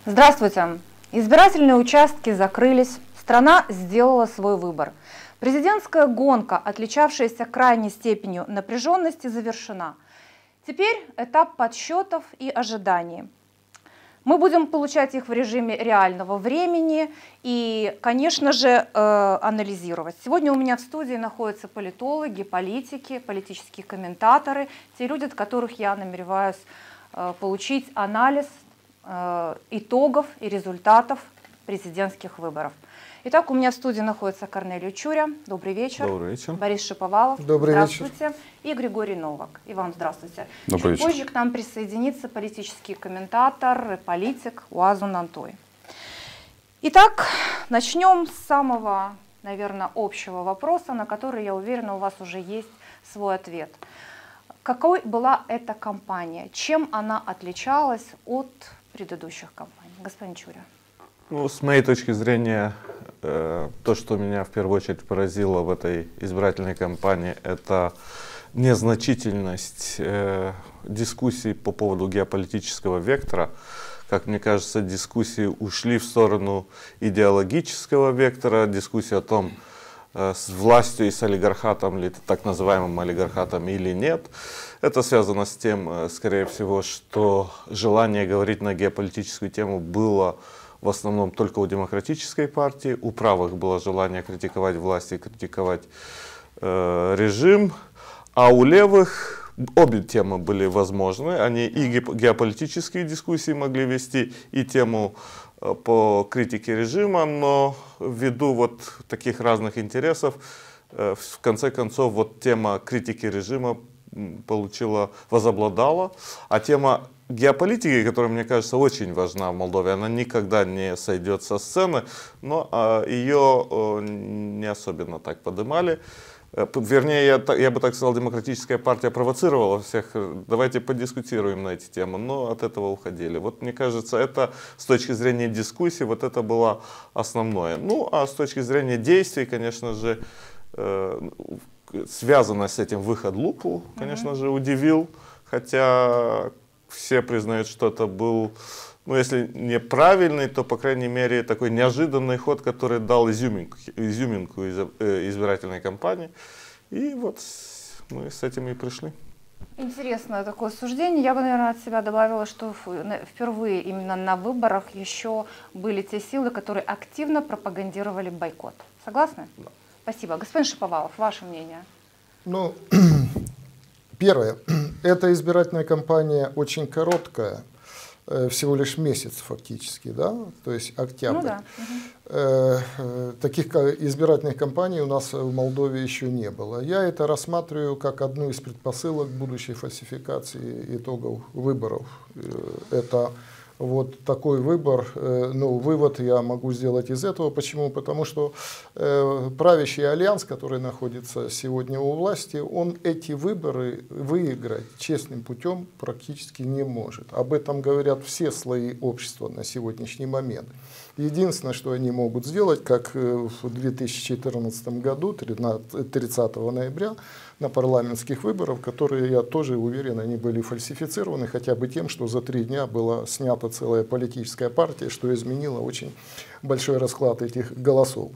Здравствуйте. Избирательные участки закрылись, страна сделала свой выбор. Президентская гонка, отличавшаяся крайней степенью напряженности, завершена. Теперь этап подсчетов и ожиданий. Мы будем получать их в режиме реального времени и, конечно же, анализировать. Сегодня у меня в студии находятся политологи, политики, политические комментаторы, те люди, от которых я намереваюсь получить анализ итогов и результатов президентских выборов. Итак, у меня в студии находится Корнелий Чуря. Добрый вечер. Добрый вечер. Борис Шиповалов. Добрый здравствуйте. вечер. И Григорий Новак. И вам здравствуйте. Добрый Чуть вечер. позже к нам присоединится политический комментатор и политик Уазун Антой. Итак, начнем с самого, наверное, общего вопроса, на который, я уверена, у вас уже есть свой ответ. Какой была эта кампания? Чем она отличалась от предыдущих кампаний? Господин Чуря. Ну, с моей точки зрения, то, что меня в первую очередь поразило в этой избирательной кампании, это незначительность дискуссий по поводу геополитического вектора. Как мне кажется, дискуссии ушли в сторону идеологического вектора, дискуссии о том, с властью и с олигархатом, или так называемым олигархатом или нет. Это связано с тем, скорее всего, что желание говорить на геополитическую тему было в основном только у демократической партии, у правых было желание критиковать власть и критиковать режим, а у левых обе темы были возможны. Они и геополитические дискуссии могли вести, и тему по критике режима, но ввиду вот таких разных интересов, в конце концов, вот тема критики режима возобладала, а тема геополитики, которая, мне кажется, очень важна в Молдове, она никогда не сойдет со сцены, но ее не особенно так поднимали. Вернее, я бы так сказал, демократическая партия провоцировала всех, давайте подискутируем на эти темы, но от этого уходили. Вот мне кажется, это с точки зрения дискуссии, вот это было основное. Ну, а с точки зрения действий, конечно же, связано с этим выход Лупу, конечно же, удивил, хотя все признают, что это был, ну, если не правильный, то, по крайней мере, такой неожиданный ход, который дал изюминку избирательной кампании. И вот мы с этим и пришли. Интересное такое суждение. Я бы, наверное, от себя добавила, что впервые именно на выборах еще были те силы, которые активно пропагандировали бойкот. Согласны? Да. Спасибо. Господин Шиповалов, ваше мнение? Ну, первое. Эта избирательная кампания очень короткая, всего лишь месяц фактически, да, то есть октябрь. Ну, да. Таких избирательных кампаний у нас в Молдове еще не было. Я это рассматриваю как одну из предпосылок будущей фальсификации итогов выборов. Это вот такой выбор, ну, вывод я могу сделать из этого. Почему? Потому что правящий альянс, который находится сегодня у власти, он эти выборы выиграть честным путем практически не может. Об этом говорят все слои общества на сегодняшний момент. Единственное, что они могут сделать, как в 2014 году, 30 ноября, на парламентских выборах, которые, я тоже уверен, они были фальсифицированы хотя бы тем, что за 3 дня была снята целая политическая партия, что изменило очень большой расклад этих голосов.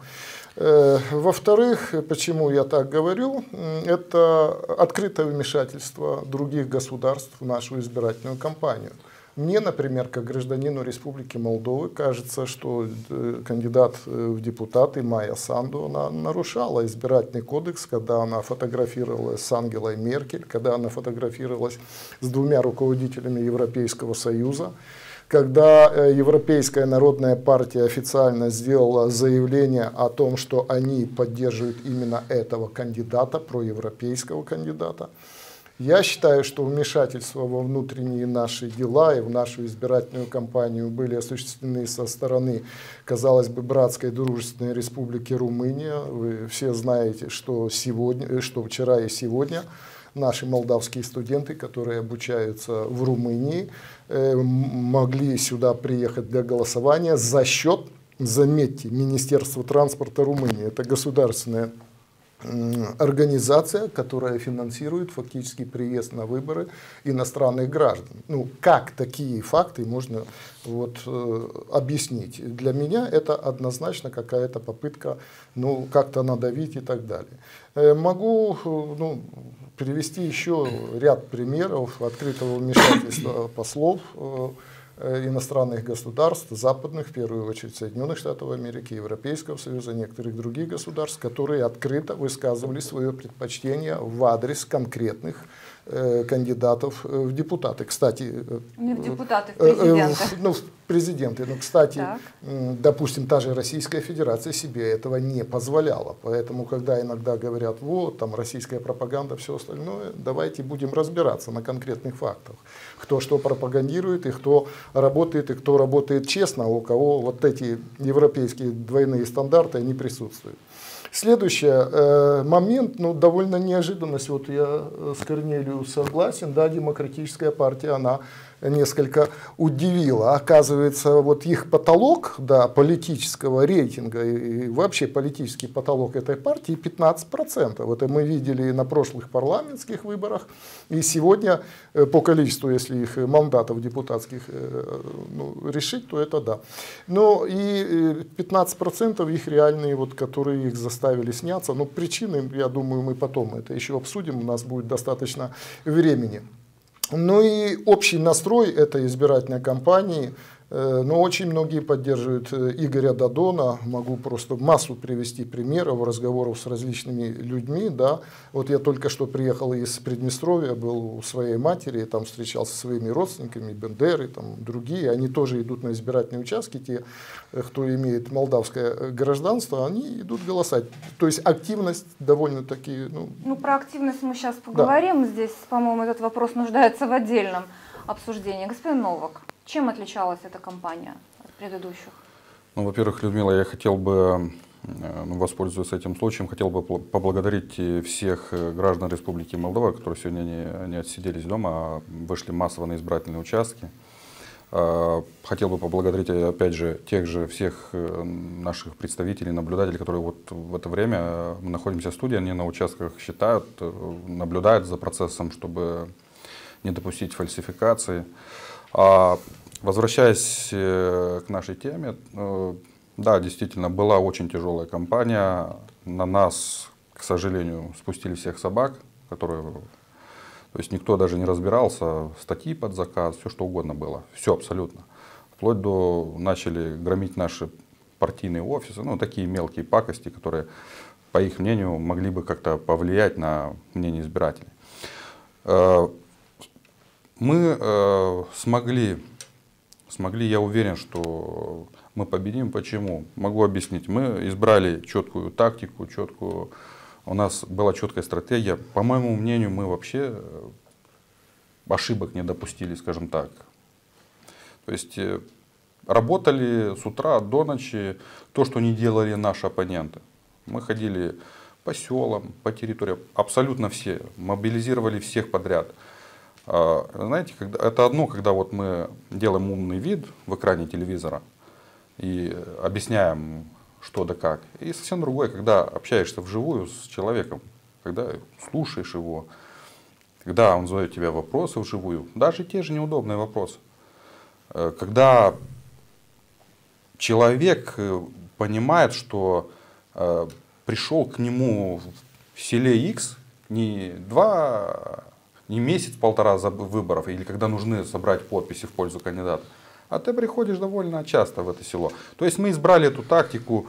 Во-вторых, почему я так говорю, это открытое вмешательство других государств в нашу избирательную кампанию. Мне, например, как гражданину Республики Молдовы, кажется, что кандидат в депутаты Майя Санду, она нарушала избирательный кодекс, когда она фотографировалась с Ангелой Меркель, когда она фотографировалась с 2 руководителями Европейского Союза, когда Европейская народная партия официально сделала заявление о том, что они поддерживают именно этого кандидата, проевропейского кандидата. Я считаю, что вмешательства во внутренние наши дела и в нашу избирательную кампанию были осуществлены со стороны, казалось бы, братской дружественной республики Румыния. Вы все знаете, что вчера и сегодня наши молдавские студенты, которые обучаются в Румынии, могли сюда приехать для голосования за счет, заметьте, Министерства транспорта Румынии. Это государственное организация, которая финансирует фактически приезд на выборы иностранных граждан. Ну, как такие факты можно вот, объяснить? Для меня это однозначно какая-то попытка, ну, как-то надавить и так далее. Могу, ну, привести еще ряд примеров открытого вмешательства послов иностранных государств, западных, в первую очередь Соединенных Штатов Америки, Европейского Союза, некоторых других государств, которые открыто высказывали свое предпочтение в адрес конкретных кандидатов в депутаты. Кстати, не в депутаты, в президенты. Ну, в президенты. Но, кстати, допустим, та же Российская Федерация себе этого не позволяла. Поэтому, когда иногда говорят, вот, там российская пропаганда, все остальное, давайте будем разбираться на конкретных фактах. Кто что пропагандирует, и кто работает честно, а у кого вот эти европейские двойные стандарты, они присутствуют. Следующий момент, ну, довольно неожиданность, вот я с Корнелием согласен, да, Демократическая партия, она несколько удивила. Оказывается, вот их потолок, да, политического рейтинга и вообще политический потолок этой партии 15%. Это мы видели на прошлых парламентских выборах. И сегодня по количеству, если их мандатов депутатских ну, решить, то это да. Но и 15% их реальные, вот, которые их заставили сняться. Но причины, я думаю, мы потом это еще обсудим, у нас будет достаточно времени. Ну и общий настрой этой избирательной кампании, но очень многие поддерживают Игоря Додона. Могу просто массу привести примеров, разговоров с различными людьми. Да. Вот я только что приехал из Приднестровья, был у своей матери, там встречался со своими родственниками, Бендеры, там, другие. Они тоже идут на избирательные участки, те, кто имеет молдавское гражданство, они идут голосовать. То есть активность довольно-таки... Ну, про активность мы сейчас поговорим. Да. Здесь, по-моему, этот вопрос нуждается в отдельном обсуждении. Господин Новак, чем отличалась эта кампания от предыдущих? Ну, во-первых, Людмила, я хотел бы, воспользуясь этим случаем, хотел бы поблагодарить всех граждан Республики Молдова, которые сегодня не отсиделись дома, а вышли массово на избирательные участки. Хотел бы поблагодарить, опять же, тех же всех наших представителей, наблюдателей, которые вот в это время, мы находимся в студии, они на участках считают, наблюдают за процессом, чтобы не допустить фальсификации. Возвращаясь к нашей теме, да, действительно, была очень тяжелая кампания. На нас, к сожалению, спустили всех собак, которые, то есть никто даже не разбирался, статьи под заказ, все что угодно было, все абсолютно. Вплоть до начали громить наши партийные офисы, ну, такие мелкие пакости, которые, по их мнению, могли бы как-то повлиять на мнение избирателей. Мы смогли, я уверен, что мы победим. Почему? Могу объяснить. Мы избрали четкую тактику, у нас была четкая стратегия. По моему мнению, мы вообще ошибок не допустили, скажем так. То есть работали с утра до ночи то, что не делали наши оппоненты. Мы ходили по селам, по территориям, абсолютно все, мобилизировали всех подряд. Знаете, это одно, когда вот мы делаем умный вид в экране телевизора и объясняем, что да как. И совсем другое, когда общаешься вживую с человеком, когда слушаешь его, когда он задает тебе вопросы вживую, даже те же неудобные вопросы. Когда человек понимает, что пришел к нему в селе X не месяц-полтора за выборов, или когда нужны собрать подписи в пользу кандидата, а ты приходишь довольно часто в это село. То есть мы избрали эту тактику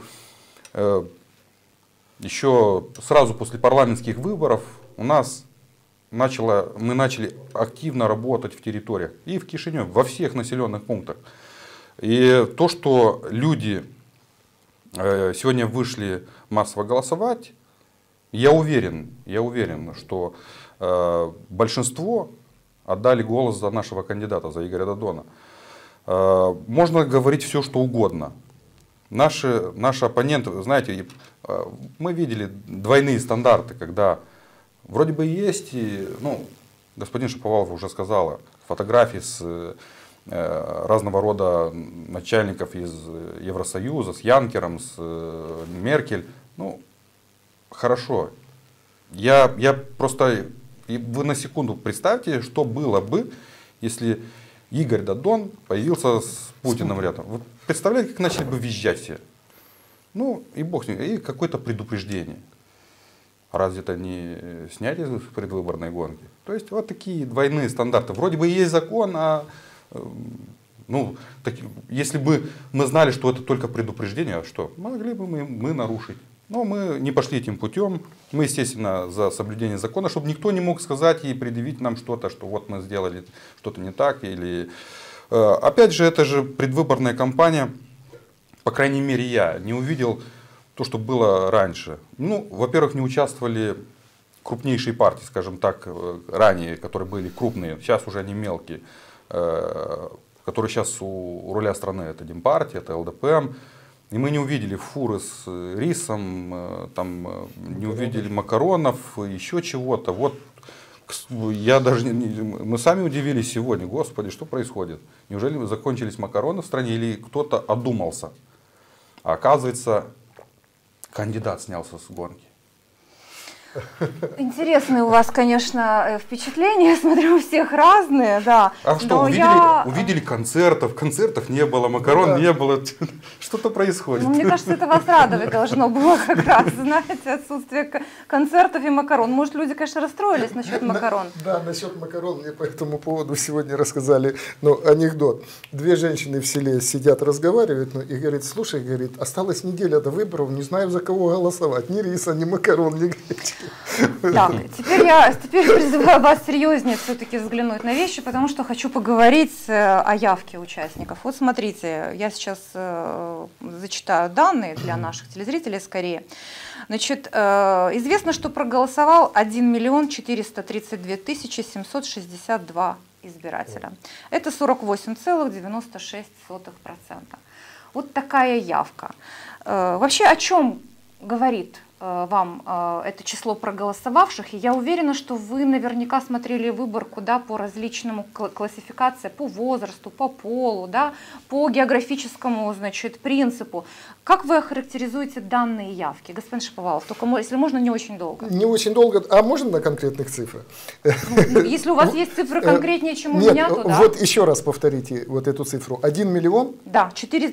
еще сразу после парламентских выборов. Мы начали активно работать в территориях, и в Кишиневе, во всех населенных пунктах. И то, что люди сегодня вышли массово голосовать, я уверен, что большинство отдали голос за нашего кандидата, за Игоря Додона. Можно говорить все, что угодно. Наши оппоненты, знаете, мы видели двойные стандарты, когда вроде бы есть, господин Шаповалов уже сказал, фотографии с разного рода начальников из Евросоюза, с Янкером, с Меркель. Хорошо, Я просто, вы на секунду представьте, что было бы, если Игорь Додон появился с Путиным рядом. Вот представляете, как начали бы визжать все. Ну и бог с ним, и какое-то предупреждение. Разве это не снятие из предвыборной гонки? То есть вот такие двойные стандарты. Вроде бы есть закон, а ну, если бы мы знали, что это только предупреждение, а что? Могли бы мы нарушить. Но мы не пошли этим путем. Мы, естественно, за соблюдение закона, чтобы никто не мог сказать и предъявить нам что-то, что вот мы сделали что-то не так. Или... Опять же, это же предвыборная кампания. По крайней мере, я не увидел то, что было раньше. Ну, во-первых, не участвовали крупнейшие партии, скажем так, ранее, которые были крупные, сейчас уже они мелкие, которые сейчас у руля страны. Это Демпартия, это ЛДПМ. И мы не увидели фуры с рисом, там, не увидели макаронов, еще чего-то. Вот я даже, мы сами удивились сегодня, господи, что происходит? Неужели закончились макароны в стране или кто-то одумался? А оказывается, кандидат снялся с гонки. Интересные у вас, конечно, впечатления, я смотрю, у всех разные, да. А что, увидели концертов не было, макарон не было, что-то происходит. Ну, мне кажется, это вас радовать должно было как раз, знаете, отсутствие концертов и макарон. Может, люди, конечно, расстроились насчет макарон. Да, насчет макарон мне по этому поводу сегодня рассказали, ну, анекдот. Две женщины в селе сидят, разговаривают, ну, и говорит, слушай, говорит, осталась неделя до выборов, не знаю, за кого голосовать, ни риса, ни макарон, ни гречки. Так, теперь призываю вас серьезнее все-таки взглянуть на вещи, потому что хочу поговорить о явке участников. Вот смотрите, я сейчас зачитаю данные для наших телезрителей скорее. Значит, известно, что проголосовал 1 миллион 432 тысячи 762 избирателя. Это 48,96%. Вот такая явка. Вообще о чем говорит вам это число проголосовавших, и я уверена, что вы наверняка смотрели выборку, да, по различному классификации, по возрасту, по полу, да, по географическому, значит, принципу. Как вы охарактеризуете данные явки, господин Шаповалов? Только, если можно, не очень долго. Не очень долго, а можно на конкретных цифрах? Ну, если у вас есть цифры конкретнее, чем у меня, то да. Вот еще раз повторите вот эту цифру. 1 миллион? Да,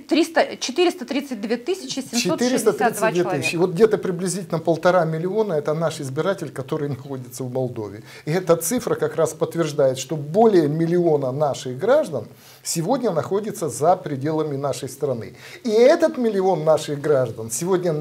432 тысячи 762 человека. Вот где-то приблизительно 1,5 миллиона это наш избиратель, который находится в Молдове. И эта цифра как раз подтверждает, что более миллиона наших граждан сегодня находится за пределами нашей страны. И этот миллион наших граждан сегодня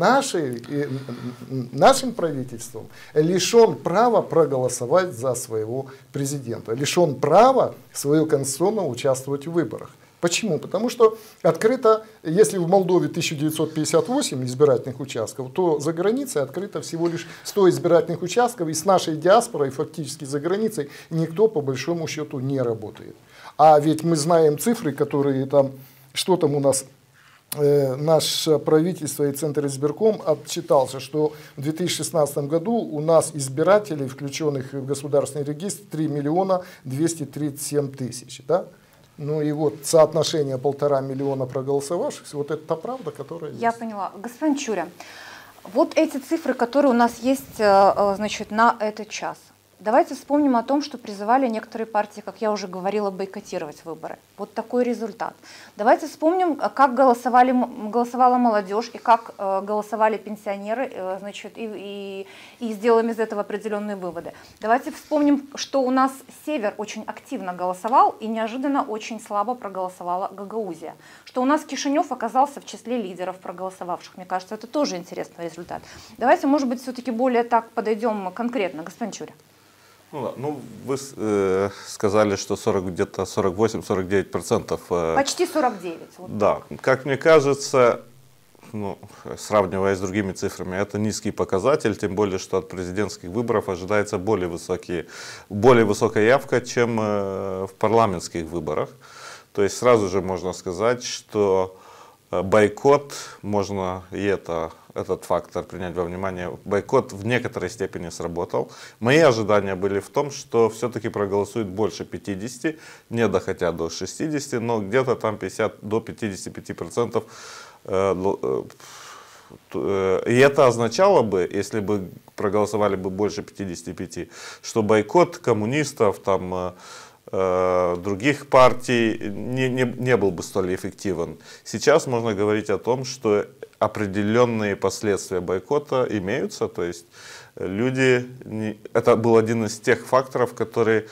нашим правительством лишен права проголосовать за своего президента, лишен права свое конституционно участвовать в выборах. Почему? Потому что открыто, если в Молдове 1958 избирательных участков, то за границей открыто всего лишь 100 избирательных участков, и с нашей диаспорой фактически за границей никто по большому счету не работает. А ведь мы знаем цифры, которые там, что там у нас, наше правительство и Центр избирком отчитался, что в 2016 году у нас избирателей, включенных в государственный регистр, 3 миллиона 237 тысяч. Да? Ну и вот соотношение 1,5 миллиона проголосовавших, вот это та правда, которая есть. Я поняла. Господин Чуря, вот эти цифры, которые у нас есть, значит, на этот час. Давайте вспомним о том, что призывали некоторые партии, как я уже говорила, бойкотировать выборы. Вот такой результат. Давайте вспомним, как голосовала молодежь и как голосовали пенсионеры, значит, и сделаем из этого определенные выводы. Давайте вспомним, что у нас Север очень активно голосовал и неожиданно очень слабо проголосовала Гагаузия. Что у нас Кишинев оказался в числе лидеров проголосовавших. Мне кажется, это тоже интересный результат. Давайте, может быть, все-таки более так подойдем конкретно. Господин Чуря. Ну, вы сказали, что где-то 48-49%. Почти 49%. Вот. Да, как мне кажется, ну, сравнивая с другими цифрами, это низкий показатель, тем более, что от президентских выборов ожидается более высокая явка, чем в парламентских выборах. То есть сразу же можно сказать, что бойкот, можно и этот фактор принять во внимание, бойкот в некоторой степени сработал. Мои ожидания были в том, что все-таки проголосует больше 50, не доходя до 60, но где-то там 50 до 55% И это означало бы, если бы проголосовали бы больше 55, что бойкот коммунистов, там, других партий не был бы столь эффективен. Сейчас можно говорить о том, что определенные последствия бойкота имеются, то есть люди, это был один из тех факторов, который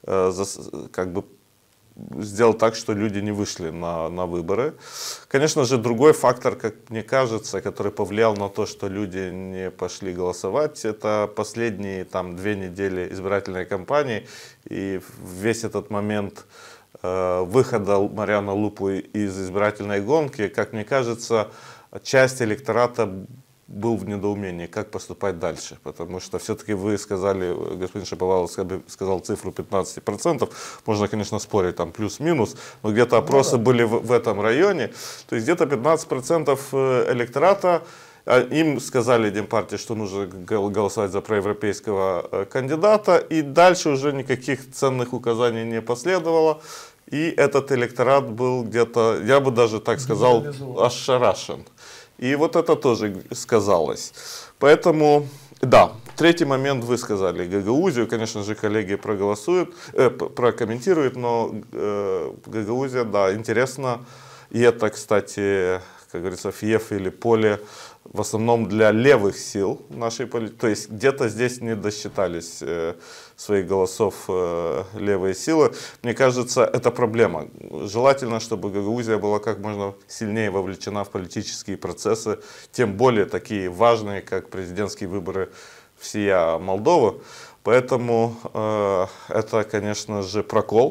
как бы сделал так, что люди не вышли на выборы. Конечно же, другой фактор, как мне кажется, который повлиял на то, что люди не пошли голосовать, это последние там 2 недели избирательной кампании и весь этот момент выхода Мариано Лупу из избирательной гонки, как мне кажется, часть электората был в недоумении, как поступать дальше. Потому что все-таки вы сказали, господин Шаповалов сказал цифру 15%. Можно, конечно, спорить, там плюс-минус, но где-то опросы были в этом районе. То есть где-то 15% электората, им сказали Демпартии, что нужно голосовать за проевропейского кандидата, и дальше уже никаких ценных указаний не последовало. И этот электорат был где-то, я бы даже так сказал, ошарашен. И вот это тоже сказалось. Поэтому, да, третий момент вы сказали, Гагаузию, конечно же, коллеги проголосуют, прокомментируют, но Гагаузия, да, интересно. И это, кстати, как говорится, фиеф или поле в основном для левых сил нашей политики. То есть где-то здесь не досчитались своих голосов левые силы. Мне кажется, это проблема. Желательно, чтобы Гагаузия была как можно сильнее вовлечена в политические процессы, тем более такие важные, как президентские выборы всея Молдовы. Поэтому это, конечно же, прокол.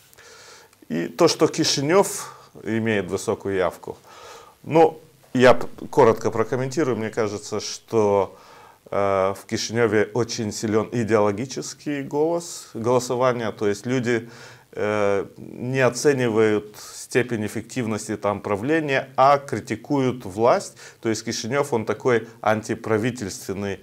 И то, что Кишинев имеет высокую явку. Ну, я коротко прокомментирую. Мне кажется, что в Кишиневе очень силен идеологический голосования. То есть люди не оценивают степень эффективности там правления, а критикуют власть. То есть Кишинев, он такой антиправительственный,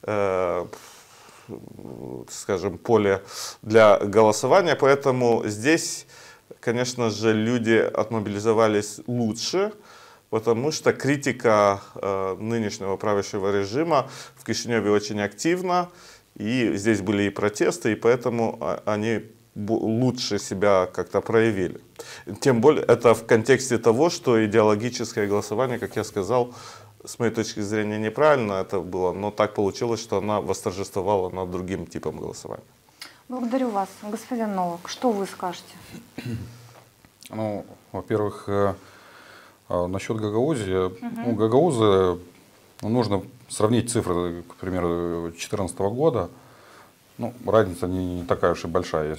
скажем, поле для голосования. Поэтому здесь, конечно же, люди отмобилизовались лучше, потому что критика нынешнего правящего режима в Кишиневе очень активна, и здесь были и протесты, и поэтому они лучше себя как-то проявили. Тем более это в контексте того, что идеологическое голосование, как я сказал, с моей точки зрения неправильно это было, но так получилось, что она восторжествовала над другим типом голосования. Благодарю вас, господин Новак. Что вы скажете? Ну, во-первых, насчет Гагаузии. Ну, Гагаузы, нужно сравнить цифры, к примеру, 2014 года. Ну, разница не такая уж и большая,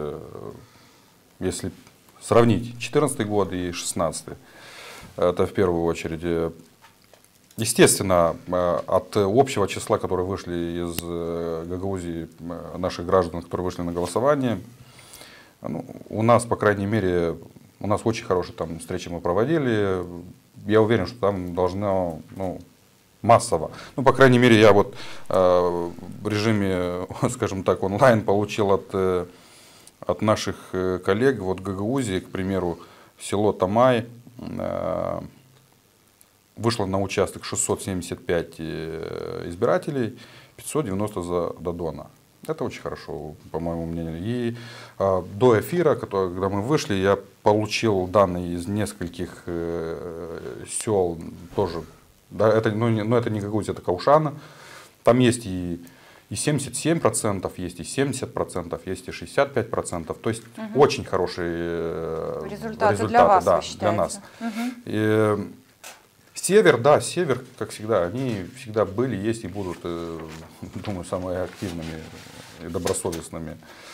если сравнить 2014 год и 2016. Это в первую очередь. Естественно, от общего числа, которые вышли из Гагаузии, наших граждан, которые вышли на голосование, ну, у нас, по крайней мере, у нас очень хорошие там встречи мы проводили. Я уверен, что там должно, ну, массово. Ну, по крайней мере, я вот в режиме, скажем так, онлайн получил от наших коллег, вот в Гагаузии, к примеру, село Тамай, вышло на участок 675 избирателей, 590 за Додона. Это очень хорошо, по моему мнению. И до эфира, когда мы вышли, я получил данные из нескольких сел тоже. Да, это, но это не Гагаузия, это Каушана. Там есть и 77%, есть и 70%, есть и 65%. То есть очень хорошие результаты для вас, да, вы считаете? для нас. И север, да, север, как всегда, они всегда были, есть и будут, думаю, самыми активными и добросовестными.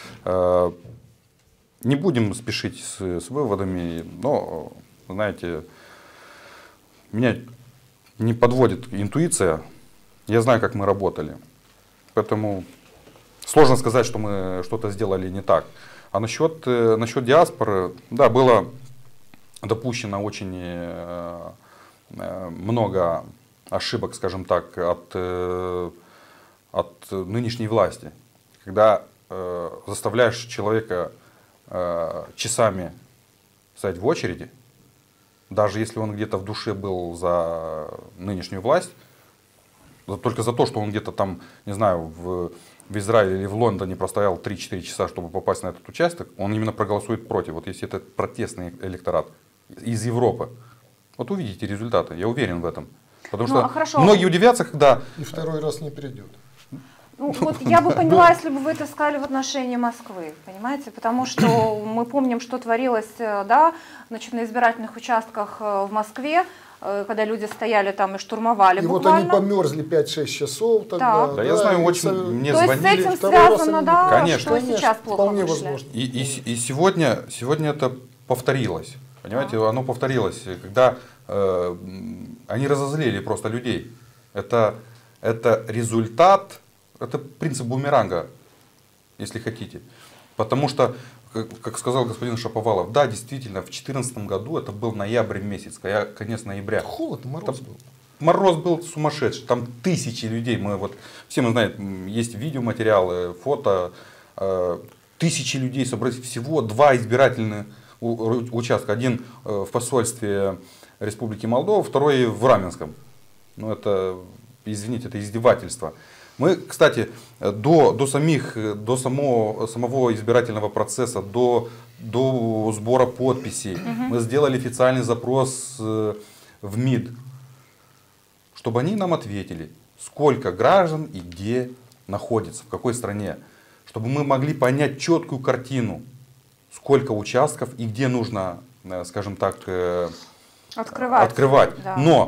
Не будем спешить с выводами, но, знаете, меня не подводит интуиция. Я знаю, как мы работали. Поэтому сложно сказать, что мы что-то сделали не так. А насчет диаспоры, да, было допущено очень много ошибок, скажем так, от нынешней власти. Когда заставляешь человека часами стоять в очереди, даже если он где-то в душе был за нынешнюю власть, только за то, что он где-то там, не знаю, в Израиле или в Лондоне простоял 3-4 часа, чтобы попасть на этот участок, он именно проголосует против. Вот если это протестный электорат из Европы, вот увидите результаты, я уверен в этом. Потому что многие удивятся, когда... И второй раз не придет. Ну, вот я бы поняла, если бы вы это сказали в отношении Москвы, понимаете, потому что мы помним, что творилось, да, значит, на избирательных участках в Москве, когда люди стояли там и штурмовали и буквально. Вот они померзли 5-6 часов тогда. Да, я знаю, очень мне то звонили. То есть с этим связано, да, конечно, что сейчас плохо вполне вышли. возможно. И сегодня это повторилось, понимаете, оно повторилось, когда они разозлили просто людей. Это результат, это принцип бумеранга, если хотите. Потому что, как сказал господин Шаповалов, да, действительно, в 2014 году, это был ноябрь месяц, конец ноября. Холодно, мороз был. Мороз был сумасшедший, там тысячи людей, все мы знаем, есть видеоматериалы, фото, тысячи людей собрались, всего 2 избирательных участка, один в посольстве Республики Молдова, второй в Раменском. Ну это, извините, это издевательство. Мы, кстати, до самого избирательного процесса, до сбора подписей, мы сделали официальный запрос в МИД, чтобы они нам ответили, сколько граждан и где находится, в какой стране. Чтобы мы могли понять четкую картину, сколько участков и где нужно, скажем так, открывать. Да. Но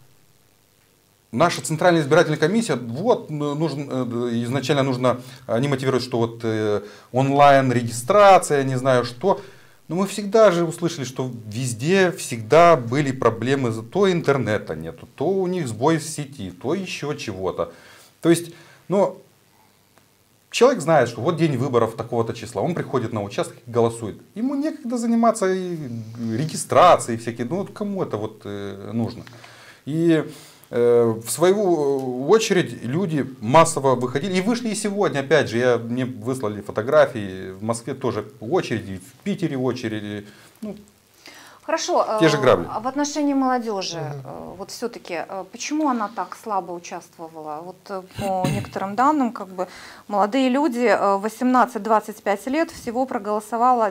наша Центральная избирательная комиссия, изначально нужно, они мотивируют, что вот онлайн регистрация, не знаю что. Но мы всегда же услышали, что везде всегда были проблемы, то интернета нету, то у них сбой в сети, то еще чего-то. То есть, человек знает, что вот день выборов такого-то числа, он приходит на участок и голосует. Ему некогда заниматься и регистрацией всякие, кому это нужно. И в свою очередь люди массово выходили и вышли и сегодня, опять же, мне выслали фотографии, в Москве тоже очереди, в Питере очереди. Хорошо, те же грабли. В отношении молодежи, вот все-таки, почему она так слабо участвовала? Вот по некоторым данным, молодые люди 18-25 лет всего проголосовало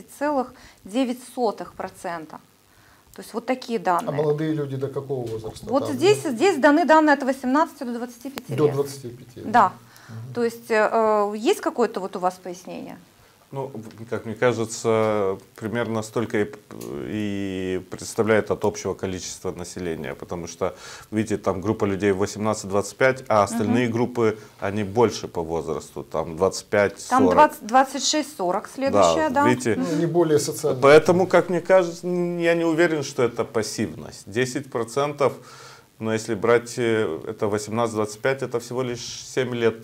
10,9%. То есть вот такие данные. А молодые люди до какого возраста? Вот здесь даны данные от 18 до 25 лет. До 25. Да. То есть есть какое-то у вас пояснение? Как мне кажется, примерно столько и представляет от общего количества населения, потому что, видите, там группа людей 18-25, а остальные группы, они больше по возрасту, там 25-40. Там 26-40 следующая, да. Видите, не более социально. Поэтому, как мне кажется, я не уверен, что это пассивность. 10%, но если брать это 18-25, это всего лишь 7 лет.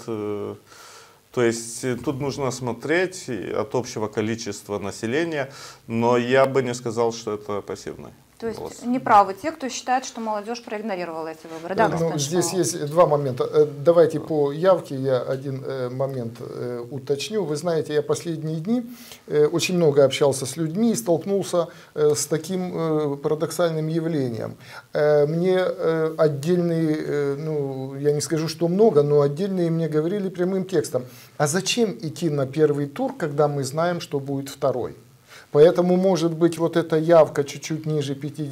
То есть тут нужно смотреть от общего количества населения, но я бы не сказал, что это пассивный. То есть неправы те, кто считает, что молодежь проигнорировала эти выборы. Да, здесь есть 2 момента. Давайте по явке я один момент уточню. Вы знаете, я последние дни очень много общался с людьми и столкнулся с таким парадоксальным явлением. Мне отдельные, я не скажу, что много, но отдельные мне говорили прямым текстом: а зачем идти на первый тур, когда мы знаем, что будет второй? Поэтому, может быть, вот эта явка чуть-чуть ниже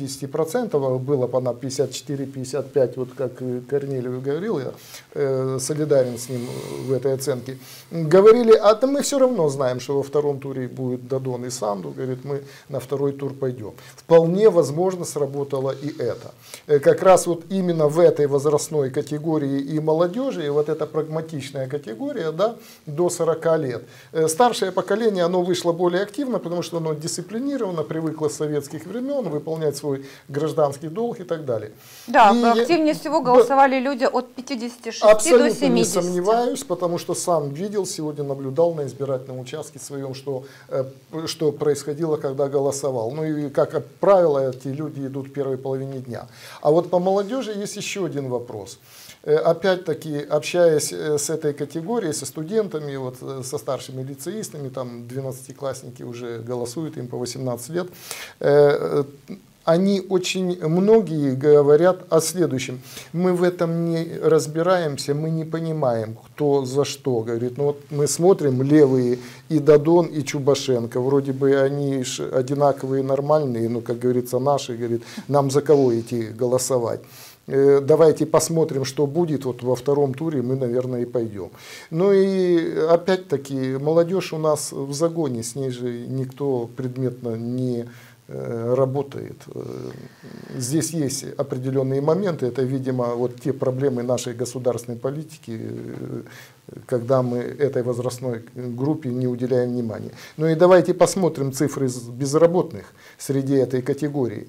50%, было бы она 54-55, вот как Корнелиев говорил, я солидарен с ним в этой оценке. Говорили, мы все равно знаем, что во втором туре будет Дадон и Санду, говорит, мы на второй тур пойдем. Вполне возможно, сработало и это. Как раз вот именно в этой возрастной категории и молодежи, и вот эта прагматичная категория, да, до 40 лет. Старшее поколение, оно вышло более активно, потому что оно дисциплинировано, привыкло с советских времен выполнять свой гражданский долг и так далее. Да, активнее всего голосовали люди от 56 до 70. Абсолютно не сомневаюсь, потому что сам видел, сегодня наблюдал на избирательном участке своем, что происходило, когда голосовал. И, как правило, эти люди идут в первой половине дня. А вот по молодежи есть еще один вопрос. Опять-таки, общаясь с этой категорией, со студентами, со старшими лицеистами, там 12-классники уже голосуют, им по 18 лет, они очень многие говорят о следующем. Мы в этом не разбираемся, мы не понимаем, кто за что. Говорит, ну вот мы смотрим левые и Додон, и Чубашенко. Вроде бы они одинаковые, нормальные, но, как говорится, наши, говорит, нам за кого идти голосовать. Давайте посмотрим, что будет вот во втором туре, мы, наверное, и пойдем. Ну и опять-таки, молодежь у нас в загоне, с ней же никто предметно не работает. Здесь есть определенные моменты, это, видимо, вот те проблемы нашей государственной политики, когда мы этой возрастной группе не уделяем внимания. Ну и давайте посмотрим цифры безработных среди этой категории.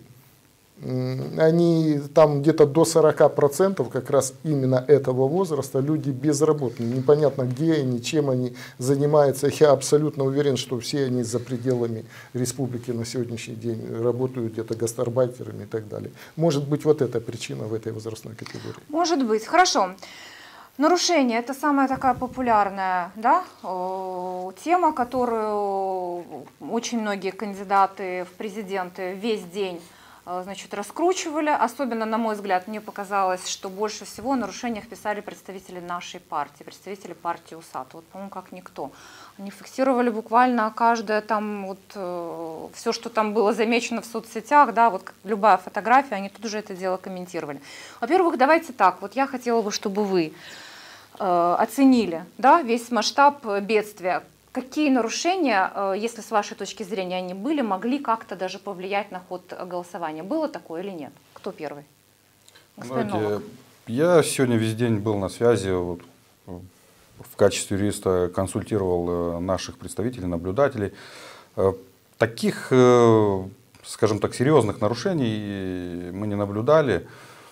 Они там где-то до 40% как раз именно этого возраста люди безработные. Непонятно, где они, чем они занимаются. Я абсолютно уверен, что все они за пределами республики на сегодняшний день работают где-то гастарбайтерами и так далее. Может быть, вот эта причина в этой возрастной категории. Может быть. Хорошо. Нарушение – это самая такая популярная, да, тема, которую очень многие кандидаты в президенты весь день, значит, раскручивали. Особенно, на мой взгляд, мне показалось, что больше всего о нарушениях писали представители нашей партии, представители партии УСАТ. Вот, по-моему, как никто. Они фиксировали буквально каждое там, вот, все, что там было замечено в соцсетях, да, вот любая фотография, они тут уже это дело комментировали. Во-первых, давайте так, вот я хотела бы, чтобы вы оценили, да, весь масштаб бедствия. Какие нарушения, если с вашей точки зрения они были, могли как-то даже повлиять на ход голосования? Было такое или нет? Кто первый? Знаете, я сегодня весь день был на связи, вот, в качестве юриста консультировал наших представителей, наблюдателей. Таких, скажем так, серьезных нарушений мы не наблюдали.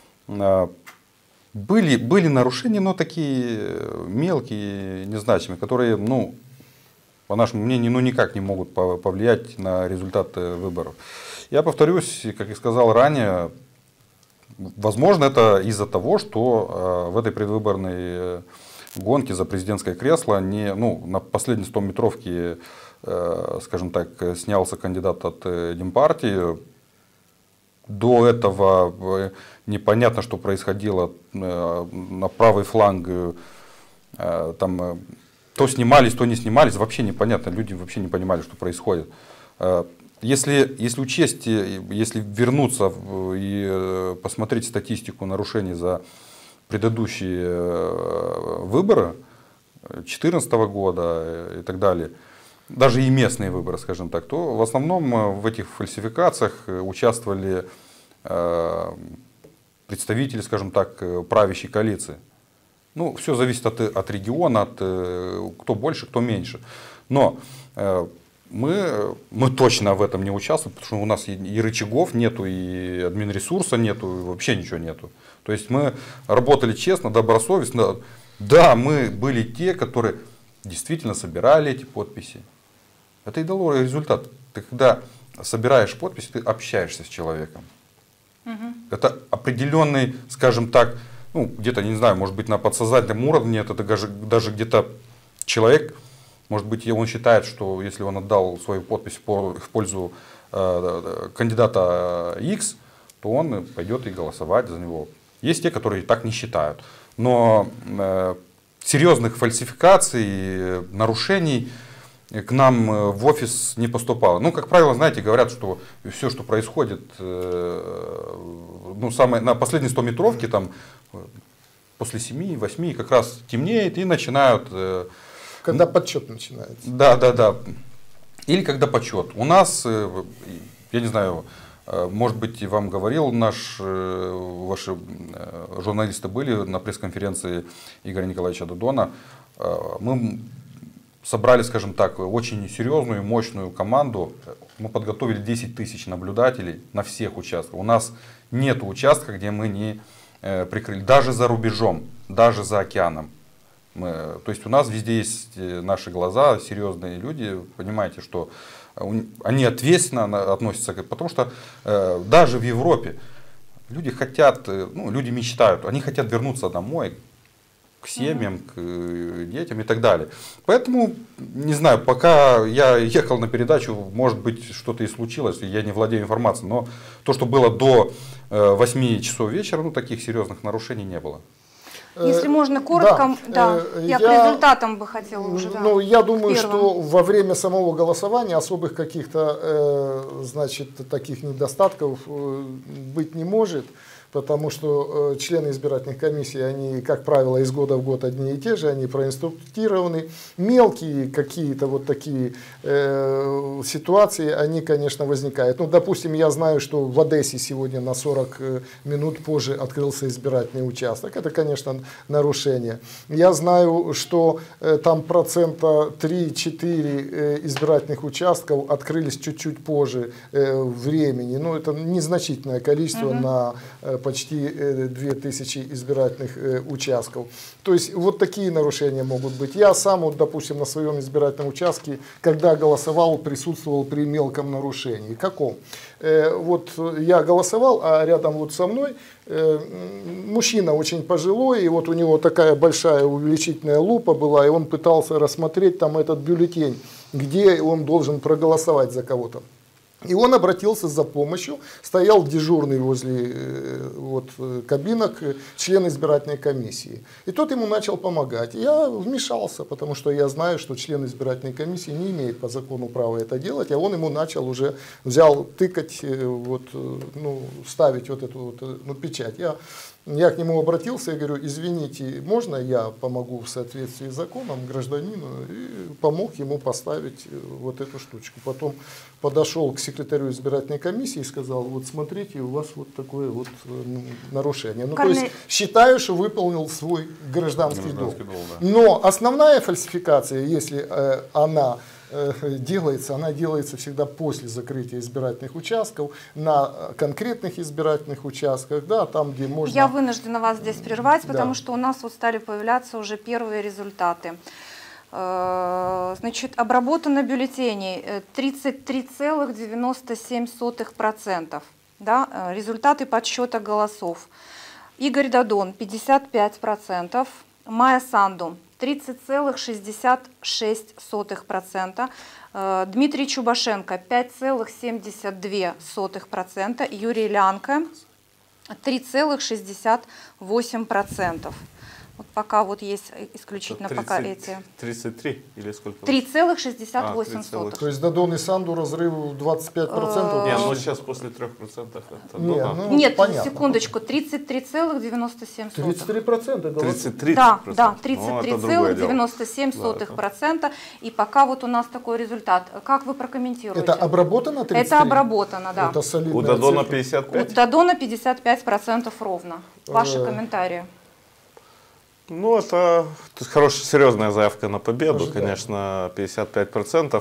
Были нарушения, но такие мелкие, незначимые, которые, ну, по нашему мнению, ну, никак не могут повлиять на результат выборов. Я повторюсь, как и сказал ранее, возможно, это из-за того, что в этой предвыборной гонке за президентское кресло на последней 100-метровке, скажем так, снялся кандидат от Демпартии. До этого непонятно, что происходило на правый фланг. Там то снимались, то не снимались, вообще непонятно, люди вообще не понимали, что происходит. Если учесть, если вернуться и посмотреть статистику нарушений за предыдущие выборы 2014 года и так далее, даже и местные выборы, скажем так, то в основном в этих фальсификациях участвовали представители, скажем так, правящей коалиции. Ну, все зависит от региона, кто больше, кто меньше. Но мы точно в этом не участвуем, потому что у нас и рычагов нету, и админресурса нету, и вообще ничего нету. То есть мы работали честно, добросовестно. Да, мы были те, которые действительно собирали эти подписи. Это и дало результат. Ты когда собираешь подписи, ты общаешься с человеком. Это определенный, скажем так, ну, где-то, не знаю, может быть, на подсознательном уровне, это даже где-то человек, может быть, он считает, что если он отдал свою подпись в пользу кандидата X, то он пойдет и голосовать за него. Есть те, которые так не считают. Но серьезных фальсификаций, нарушений к нам в офис не поступало. Ну, как правило, знаете, говорят, что все, что происходит, ну, на последней 100-метровке, там, после 7-8 как раз темнеет и начинают... Когда подсчет начинается. Да. Или когда подсчет. У нас, я не знаю, может быть, вам говорил, ваши журналисты были на пресс-конференции Игоря Николаевича Додона. Мы собрали, скажем так, очень серьезную, мощную команду. Мы подготовили 10 тысяч наблюдателей на всех участках. У нас нет участка, где мы не прикрыли. Даже за рубежом, даже за океаном. То есть у нас везде есть наши глаза, серьезные люди. Понимаете, что они ответственно относятся, потому что даже в Европе люди хотят, ну, люди мечтают, они хотят вернуться домой, к семьям, к детям и так далее. Поэтому, не знаю, пока я ехал на передачу, может быть, что-то и случилось, я не владею информацией, но то, что было до 8 часов вечера, ну, таких серьезных нарушений не было. Если можно коротко, я к результатам бы хотела уже. Ну, я думаю, что во время самого голосования особых каких-то, значит, таких недостатков быть не может. Потому что члены избирательных комиссий, они, как правило, из года в год одни и те же, они проинструктированы. Мелкие какие-то вот такие ситуации, они, конечно, возникают. Ну, допустим, я знаю, что в Одессе сегодня на 40 минут позже открылся избирательный участок. Это, конечно, нарушение. Я знаю, что там процента 3-4 избирательных участков открылись чуть-чуть позже времени. Ну, это незначительное количество на почти 2000 избирательных участков. То есть вот такие нарушения могут быть. Я сам, вот, допустим, на своем избирательном участке, когда голосовал, присутствовал при мелком нарушении. Каком? Вот я голосовал, а рядом вот со мной мужчина очень пожилой, и вот у него такая большая увеличительная лупа была, и он пытался рассмотреть там этот бюллетень, где он должен проголосовать за кого-то. И он обратился за помощью, стоял дежурный возле вот, кабинок член избирательной комиссии. И тот ему начал помогать. Я вмешался, потому что я знаю, что член избирательной комиссии не имеет по закону права это делать, а он ему начал уже, взял тыкать, вот, ну, ставить вот эту вот, ну, печать. Я к нему обратился и говорю: извините, можно я помогу в соответствии с законом гражданину? И помог ему поставить вот эту штучку. Потом подошел к секретарю избирательной комиссии и сказал: вот смотрите, у вас вот такое вот нарушение. Ну, то есть считаю, что выполнил свой гражданский долг. Да. Но основная фальсификация, если она делается всегда после закрытия избирательных участков, на конкретных избирательных участках, да, там, где можно... Я вынуждена вас здесь прервать, потому что у нас вот стали появляться уже первые результаты. Значит, обработано бюллетеней 33,97%. Да, результаты подсчета голосов. Игорь Дадон 55%, Майя Санду 30,66%, Дмитрий Чубашенко 5,72%, Юрий Лянко 3,68%. Вот пока вот есть исключительно 30, пока эти. 33 или сколько? 3,68. То есть Дадон и Санду разрыв 25%? Нет, ну сейчас после 3% это... Нет, понятно. Секундочку, 33,97. 33%? 33%? Да, 33,97%. И пока вот у нас такой результат. Как вы прокомментируете? Это обработано 33%? Это обработано, да. Это солидная у Дадона цифра. 55%? У Дадона 55% ровно. Ваши комментарии. Ну, это хорошая, серьезная заявка на победу, конечно, 55%.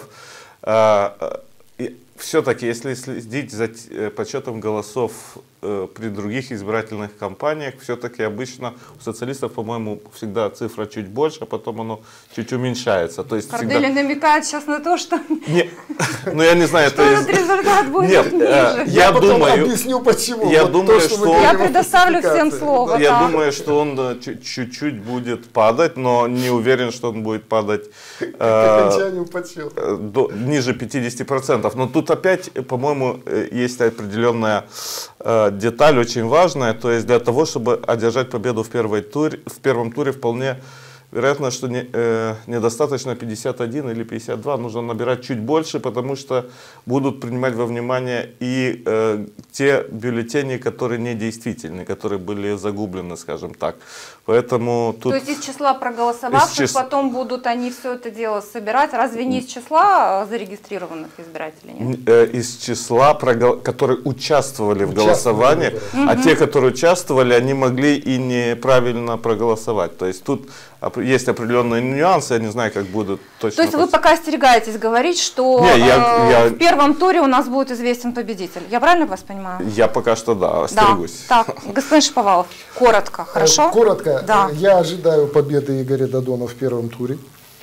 Все-таки, если следить за подсчетом голосов при других избирательных кампаниях, все-таки обычно у социалистов, по-моему, всегда цифра чуть больше, а потом оно чуть уменьшается. То есть Корделя намекает сейчас на то, что... Ну, я не знаю, что этот результат будет ниже. Я думаю, объясню почему. Я думаю, что я предоставлю всем слово. Я думаю, что он чуть-чуть будет падать, но не уверен, что он будет падать окончанию подсчета ниже 50%. Но тут опять, по-моему, есть определенная деталь очень важная, то есть для того, чтобы одержать победу в первом туре, вполне вероятно, что недостаточно 51 или 52, нужно набирать чуть больше, потому что будут принимать во внимание и те бюллетени, которые недействительны, которые были загублены, скажем так. Поэтому тут... То есть из числа проголосовавших потом будут они все это дело собирать? Разве не из числа зарегистрированных избирателей? Нет? Из числа, которые участвовали в голосовании, а те, которые участвовали, они могли и неправильно проголосовать. То есть тут есть определенные нюансы, я не знаю, как будут точно. То есть вы пока остерегаетесь говорить, что в первом туре у нас будет известен победитель. Я правильно вас понимаю? Я пока что, да, остерегусь. Да. Так, господин Шаповалов, коротко, хорошо? Коротко. Да. Я ожидаю победы Игоря Дадона в первом туре.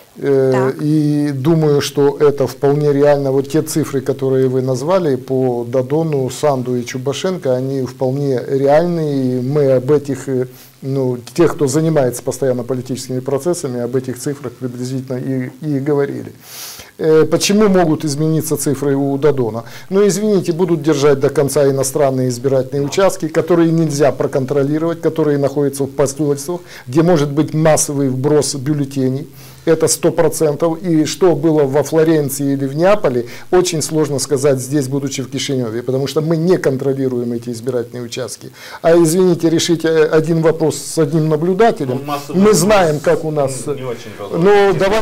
И думаю, что это вполне реально. Вот те цифры, которые вы назвали по Дадону, Санду и Чубашенко, они вполне реальные. Мы об этих, тех, кто занимается постоянно политическими процессами, об этих цифрах приблизительно и говорили. Почему могут измениться цифры у Дадона? Извините, будут держать до конца иностранные избирательные участки, которые нельзя проконтролировать, которые находятся в посольствах, где может быть массовый вброс бюллетеней. Это 100%. И что было во Флоренции или в Неаполе, очень сложно сказать здесь, будучи в Кишиневе, потому что мы не контролируем эти избирательные участки. А извините, решить один вопрос с одним наблюдателем. Мы знаем, как у нас... Не очень давай.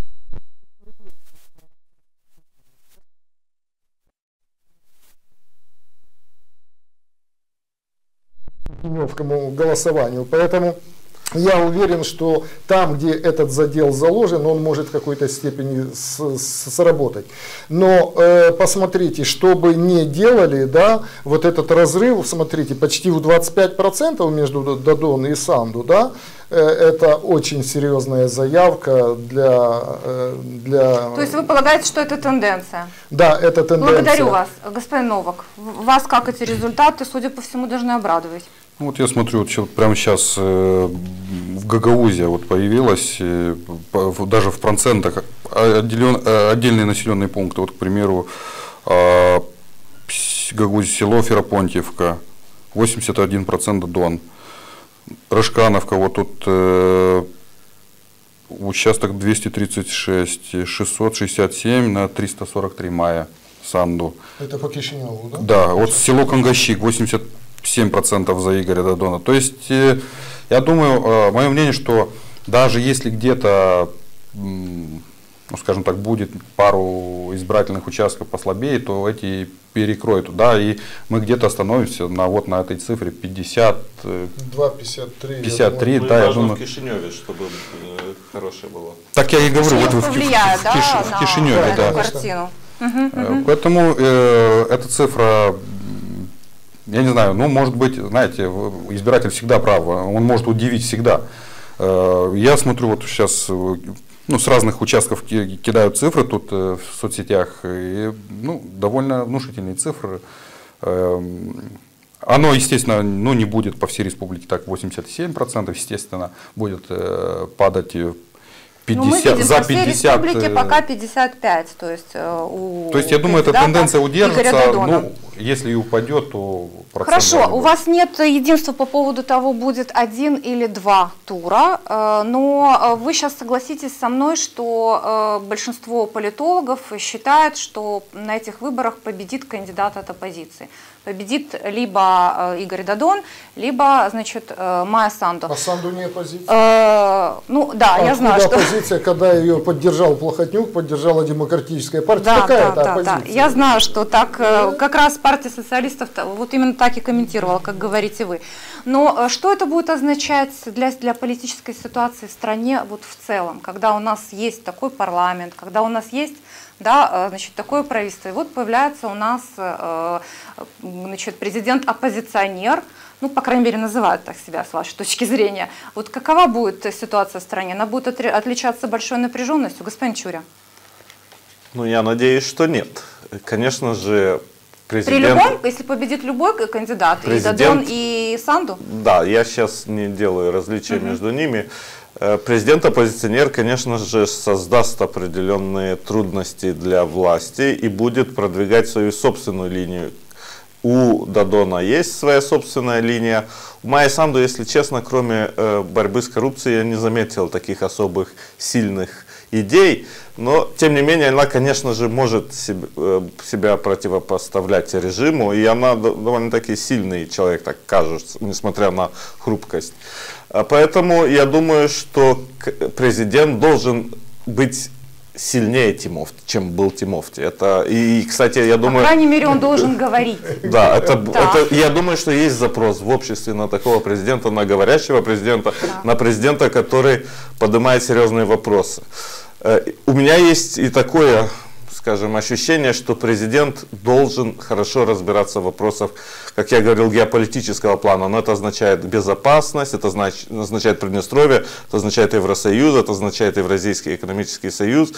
Голосованию. Поэтому я уверен, что там, где этот задел заложен, он может в какой-то степени сработать. Но посмотрите, что бы ни делали, да, вот этот разрыв, смотрите, почти в 25% между Дадон и Санду, да, это очень серьезная заявка для... То есть вы полагаете, что это тенденция? Да, это тенденция. Благодарю вас, господин Новак. Вас как эти результаты, судя по всему, должны обрадовать? Вот я смотрю, вот прямо сейчас в Гагаузии вот появилось, даже в процентах, отдельные населенные пункты. Вот, к примеру, Гагаузия, село Ферапонтьевка, 81% Дон. Рожкановка, вот тут участок 236, 667 на 343 мая, Санду. Это по Кишиневу, да? Да, вот село Кангащик, 87% за Игоря Дадона. То есть, я думаю, мое мнение, что даже если где-то, скажем так, будет пару избирательных участков послабее, то эти перекроют, да, и мы где-то остановимся на этой цифре 50. 2,53. 53, да, я думаю. В Кишиневе, чтобы хорошее было. Так я и говорю, вот в Кишиневе, да. Картину. Поэтому эта цифра, я не знаю, может быть, знаете, избиратель всегда прав, он может удивить всегда. Я смотрю, вот сейчас с разных участков кидают цифры тут в соцсетях, и, довольно внушительные цифры. Оно, естественно, не будет по всей республике так 87%, естественно, будет падать 50, мы видим, за по всей 50. республике пока 55, то есть я думаю, эта тенденция удержится, если и упадет, то процент. Хорошо, у вас нет единства по поводу того, будет 1 или 2 тура, но вы сейчас согласитесь со мной, что большинство политологов считает, что на этих выборах победит кандидат от оппозиции. Победит либо Игорь Дадон, либо, Майя Санду. А Санду не оппозиция? Да, я знаю, что... оппозиция, когда ее поддержал Плохотнюк, поддержала Демократическая партия? Да, какая-то оппозиция? Да. Я знаю, что так, как раз партия социалистов вот именно так и комментировала, как говорите вы. Но что это будет означать для политической ситуации в стране вот в целом, когда у нас есть такой парламент, когда у нас есть такое правительство. И вот появляется у нас президент-оппозиционер, по крайней мере, называют так себя с вашей точки зрения. Вот какова будет ситуация в стране? Она будет отличаться большой напряженностью? Господин Чуря. Я надеюсь, что нет. Конечно же, если победит любой кандидат, и Дадон, и Санду? Да, я сейчас не делаю различия между ними. Президент-оппозиционер, конечно же, создаст определенные трудности для власти и будет продвигать свою собственную линию. У Дадона есть своя собственная линия. У Майи Санду, если честно, кроме борьбы с коррупцией, я не заметил таких особых сильных идей. Но, тем не менее, она, конечно же, может себя противопоставлять режиму. И она довольно-таки сильный человек, так кажется, несмотря на хрупкость. Поэтому я думаю, что президент должен быть сильнее Тимофти, чем был Тимофти. Кстати, я думаю... По крайней мере, он должен говорить. Да, я думаю, что есть запрос в обществе на такого президента, на говорящего президента, на президента, который поднимает серьезные вопросы. У меня есть и такое, скажем, ощущение, что президент должен хорошо разбираться в вопросах, как я говорил, геополитического плана. Но это означает безопасность, это означает Приднестровье, это означает Евросоюз, это означает Евразийский экономический союз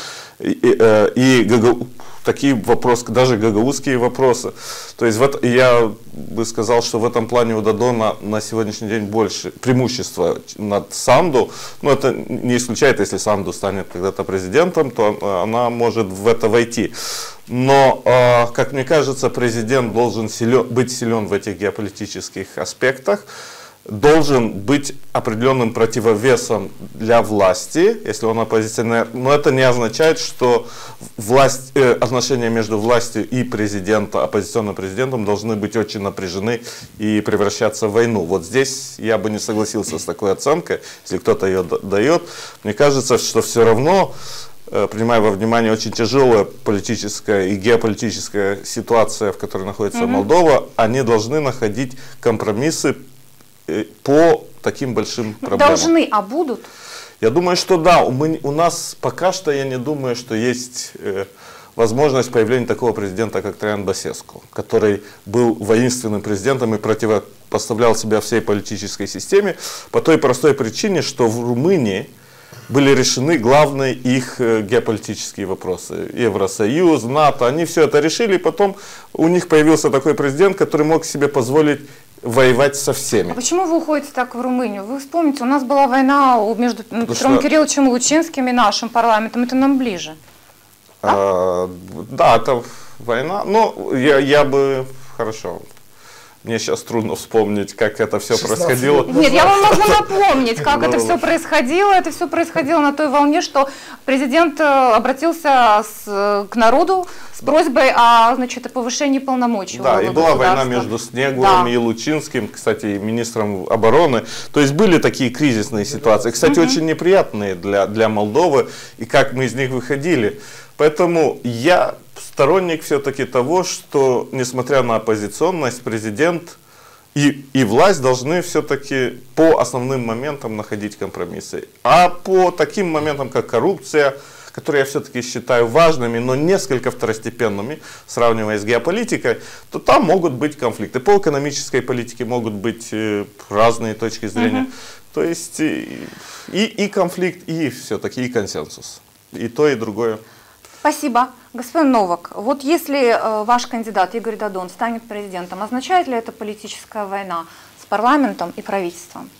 и такие вопросы, даже гагаузские вопросы. То есть вот я бы сказал, что в этом плане у Додона на сегодняшний день больше преимущества над Санду. Но это не исключает, если Санду станет когда-то президентом, то она может в это войти. Но, как мне кажется, президент должен быть силен в этих геополитических аспектах, должен быть определенным противовесом для власти, если он оппозиционер. Но это не означает, что отношения между властью и президентом, оппозиционным президентом должны быть очень напряжены и превращаться в войну. Вот здесь я бы не согласился с такой оценкой, если кто-то ее дает. Мне кажется, что все равно, принимая во внимание очень тяжелая политическая и геополитическая ситуация, в которой находится Молдова, они должны находить компромиссы по таким большим проблемам. Должны, а будут? Я думаю, что да. У нас пока что, я не думаю, что есть возможность появления такого президента, как Траян Басеску, который был воинственным президентом и противопоставлял себя всей политической системе по той простой причине, что в Румынии были решены главные их геополитические вопросы. Евросоюз, НАТО, они все это решили, и потом у них появился такой президент, который мог себе позволить воевать со всеми. А почему вы уходите так в Румынию? Вы вспомните, у нас была война между Петром Кирилловичем Лучинским и нашим парламентом, это нам ближе. Да, это война, но я бы, хорошо, мне сейчас трудно вспомнить, как это все происходило. Нет, я вам могу напомнить, как это все происходило. Это все происходило на той волне, что президент обратился к народу с просьбой о, значит, повышении полномочий. Да, и была война между Снегуром и Лучинским, кстати, министром обороны. То есть были такие кризисные ситуации, кстати, очень неприятные для Молдовы, и как мы из них выходили. Поэтому я сторонник все-таки того, что, несмотря на оппозиционность, президент и власть должны все-таки по основным моментам находить компромиссы. А по таким моментам, как коррупция, которые я все-таки считаю важными, но несколько второстепенными, сравнивая с геополитикой, то там могут быть конфликты. По экономической политике могут быть разные точки зрения. То есть и конфликт, и все-таки и консенсус. И то, и другое. Спасибо. Господин Новак, вот если ваш кандидат Игорь Додон станет президентом, означает ли это политическая война с парламентом и правительством?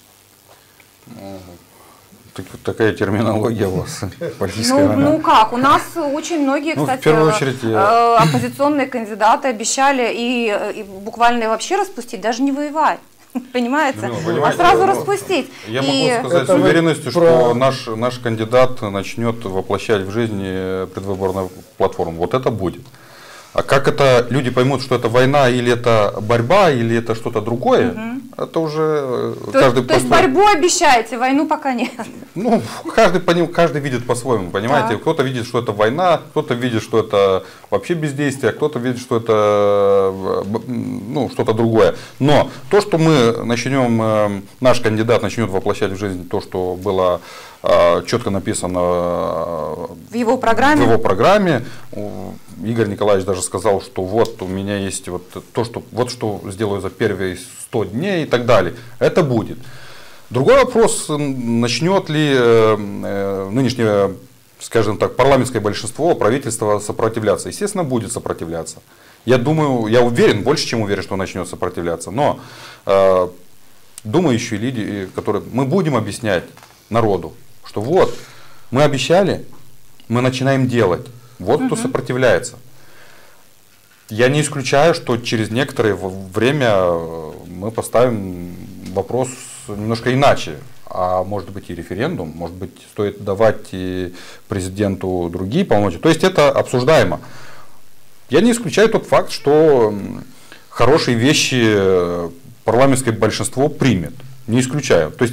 Такая терминология у вас, политическая война. Ну как, у нас очень многие, кстати, оппозиционные кандидаты обещали и буквально вообще распустить, даже не воевать. Понимаете? А сразу распустить. Я могу сказать с уверенностью, что наш кандидат начнет воплощать в жизнь предвыборную платформу. Вот это будет. А как это люди поймут, что это война, или это борьба, или это что-то другое, это уже каждый... То есть борьбу обещаете, войну пока нет? Ну, каждый видит по-своему, понимаете? Кто-то видит, что это война, кто-то видит, что это вообще бездействие, кто-то видит, что это что-то другое. Но то, что мы начнем, наш кандидат начнет воплощать в жизнь то, что было четко написано в его программе. Игорь Николаевич даже сказал, что вот у меня есть вот то, что сделаю за первые 100 дней и так далее. Это будет. Другой вопрос, начнет ли нынешнее, скажем так, парламентское большинство, правительство сопротивляться. Естественно, будет сопротивляться. Я думаю, я уверен, больше чем уверен, что начнет сопротивляться. Но думающие люди, которые мы будем объяснять народу, что вот мы обещали, мы начинаем делать. Вот кто сопротивляется. Я не исключаю, что через некоторое время мы поставим вопрос немножко иначе. А может быть и референдум, может быть стоит давать и президенту другие полномочия. То есть это обсуждаемо. Я не исключаю тот факт, что хорошие вещи парламентское большинство примет. Не исключаю. То есть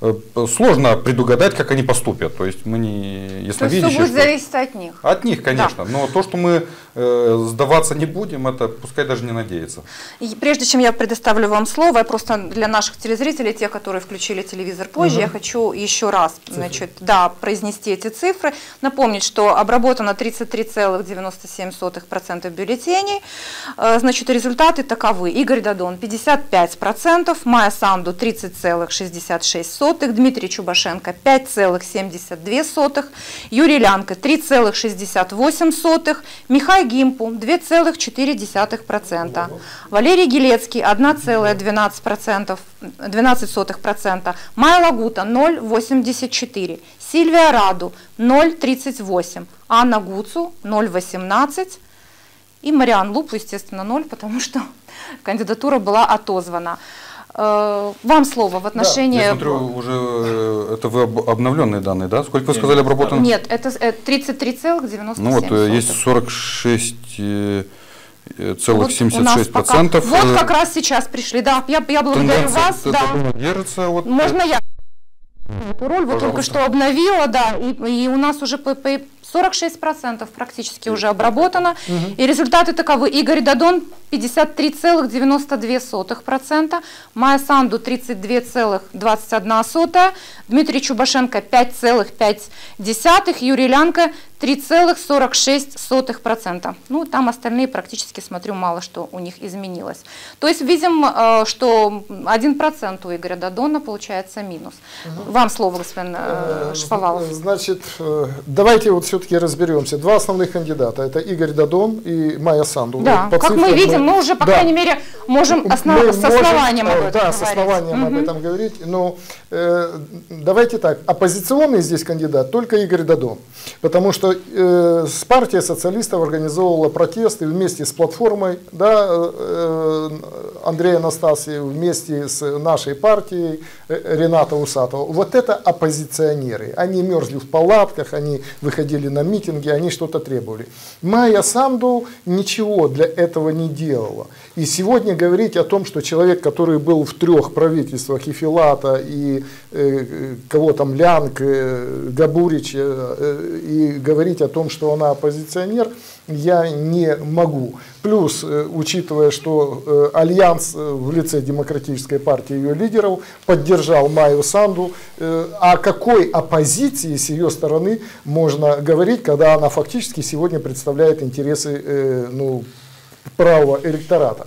сложно предугадать, как они поступят. То есть мы не ясновидящие. То есть все будет зависеть от них. От них, конечно. Да. Но то, что мы сдаваться не будем, это пускай даже не надеется. И прежде чем я предоставлю вам слово, я просто для наших телезрителей, тех, которые включили телевизор позже, я хочу еще раз произнести эти цифры. Напомнить, что обработано 33,97% бюллетеней. Значит, результаты таковы. Игорь Дадон 55%, Майя Санду 30,66%, Дмитрий Чубашенко 5,72%, Юрий Лянко 3,68%, Михай Гимпу 2,4%, Валерий Гелецкий 1,12%, Майя Лагута 0,84%, Сильвия Раду 0,38%, Анна Гуцу 0,18%, и Мариан Лупу, естественно, 0, потому что кандидатура была отозвана. Вам слово в отношении... Я смотрю, уже это вы обновленные данные, да? Сколько вы сказали обработано? Нет, это 33,97%. Ну вот, есть 46,76%. Вот как раз сейчас пришли, да, я благодарю вас. Да. Держится, вот. Можно я эту роль вот только что обновила, да, и у нас уже 46% практически уже обработано. И результаты таковы. Игорь Дадон 53,92%, Майя Санду 32,21%, Дмитрий Чубашенко 5,5%, Юрий Лянко 3,46%. Ну, там остальные практически, смотрю, мало что у них изменилось. То есть видим, что 1% у Игоря Дадона получается минус. Вам слово, господин Шаповалов. Значит, давайте вот все-таки разберемся. Два основных кандидата. Это Игорь Дадон и Майя Санду. Да, по как цифрам, мы видим, мы уже, по крайней мере, можем с основанием об этом говорить. С основанием об этом говорить. Но давайте так, оппозиционный здесь кандидат только Игорь Дадон. Потому что партия социалистов организовывала протесты вместе с платформой, да, Андрея Анастасьева, вместе с нашей партией Рената Усатова. Вот это оппозиционеры. Они мерзли в палатках, они выходили на митинги, они что-то требовали. Майя Санду ничего для этого не делала. И сегодня говорить о том, что человек, который был в 3 правительствах, и Филата, и кого там, Лянг, Габурич, и говорить о том, что она оппозиционер, я не могу. Плюс, учитывая, что Альянс в лице Демократической партии ее лидеров поддержал Майю Санду, о какой оппозиции с ее стороны можно говорить, когда она фактически сегодня представляет интересы правого электората.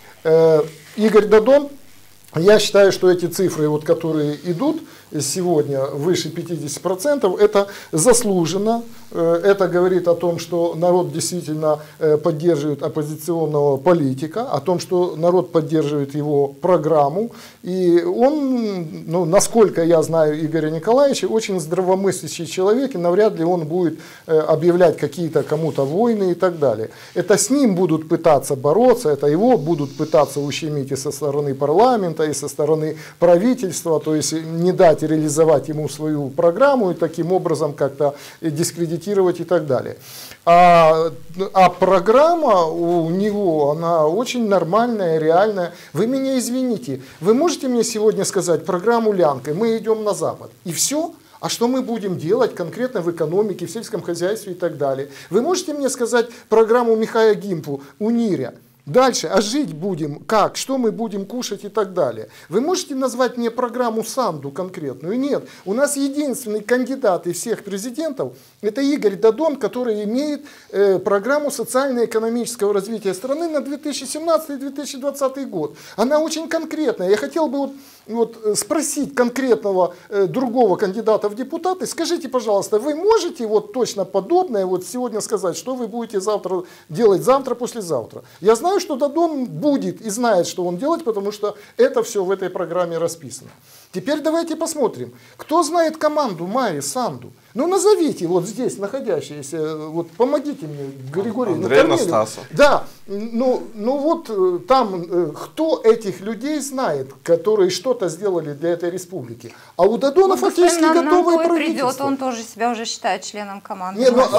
Игорь Дадон, я считаю, что эти цифры, вот, которые идут сегодня выше 50%, это заслуженно. Это говорит о том, что народ действительно поддерживает оппозиционного политика, о том, что народ поддерживает его программу. И он, насколько я знаю Игоря Николаевича, очень здравомыслящий человек, и навряд ли он будет объявлять какие-то кому-то войны и так далее. Это с ним будут пытаться бороться, это его будут пытаться ущемить и со стороны парламента, и со стороны правительства, то есть не дать реализовать ему свою программу и таким образом как-то дискредитировать и так далее. А программа у него, она очень нормальная, реальная. Вы меня извините, вы можете мне сегодня сказать программу Лянка, мы идем на Запад, и все? А что мы будем делать конкретно в экономике, в сельском хозяйстве и так далее? Вы можете мне сказать программу Михая Гимпу, УНИРЯ? Дальше, а жить будем как, что мы будем кушать и так далее. Вы можете назвать мне программу Санду конкретную? Нет, у нас единственный кандидат из всех президентов, это Игорь Дадон, который имеет программу социально-экономического развития страны на 2017-2020 год. Она очень конкретная. Я хотел бы спросить конкретного другого кандидата в депутаты, скажите, пожалуйста, вы можете точно подобное сегодня сказать, что вы будете делать завтра, послезавтра? Я знаю, что Дадон будет и знает, что он делает, потому что это все в этой программе расписано. Теперь давайте посмотрим, кто знает команду Майи Санду. Назовите здесь находящиеся, помогите мне, Григорий. Андрей Анастасов. Да, там кто этих людей знает, которые что-то сделали для этой республики. А у Дадона фактически готовое правительство. Придет, он тоже себя уже считает членом команды.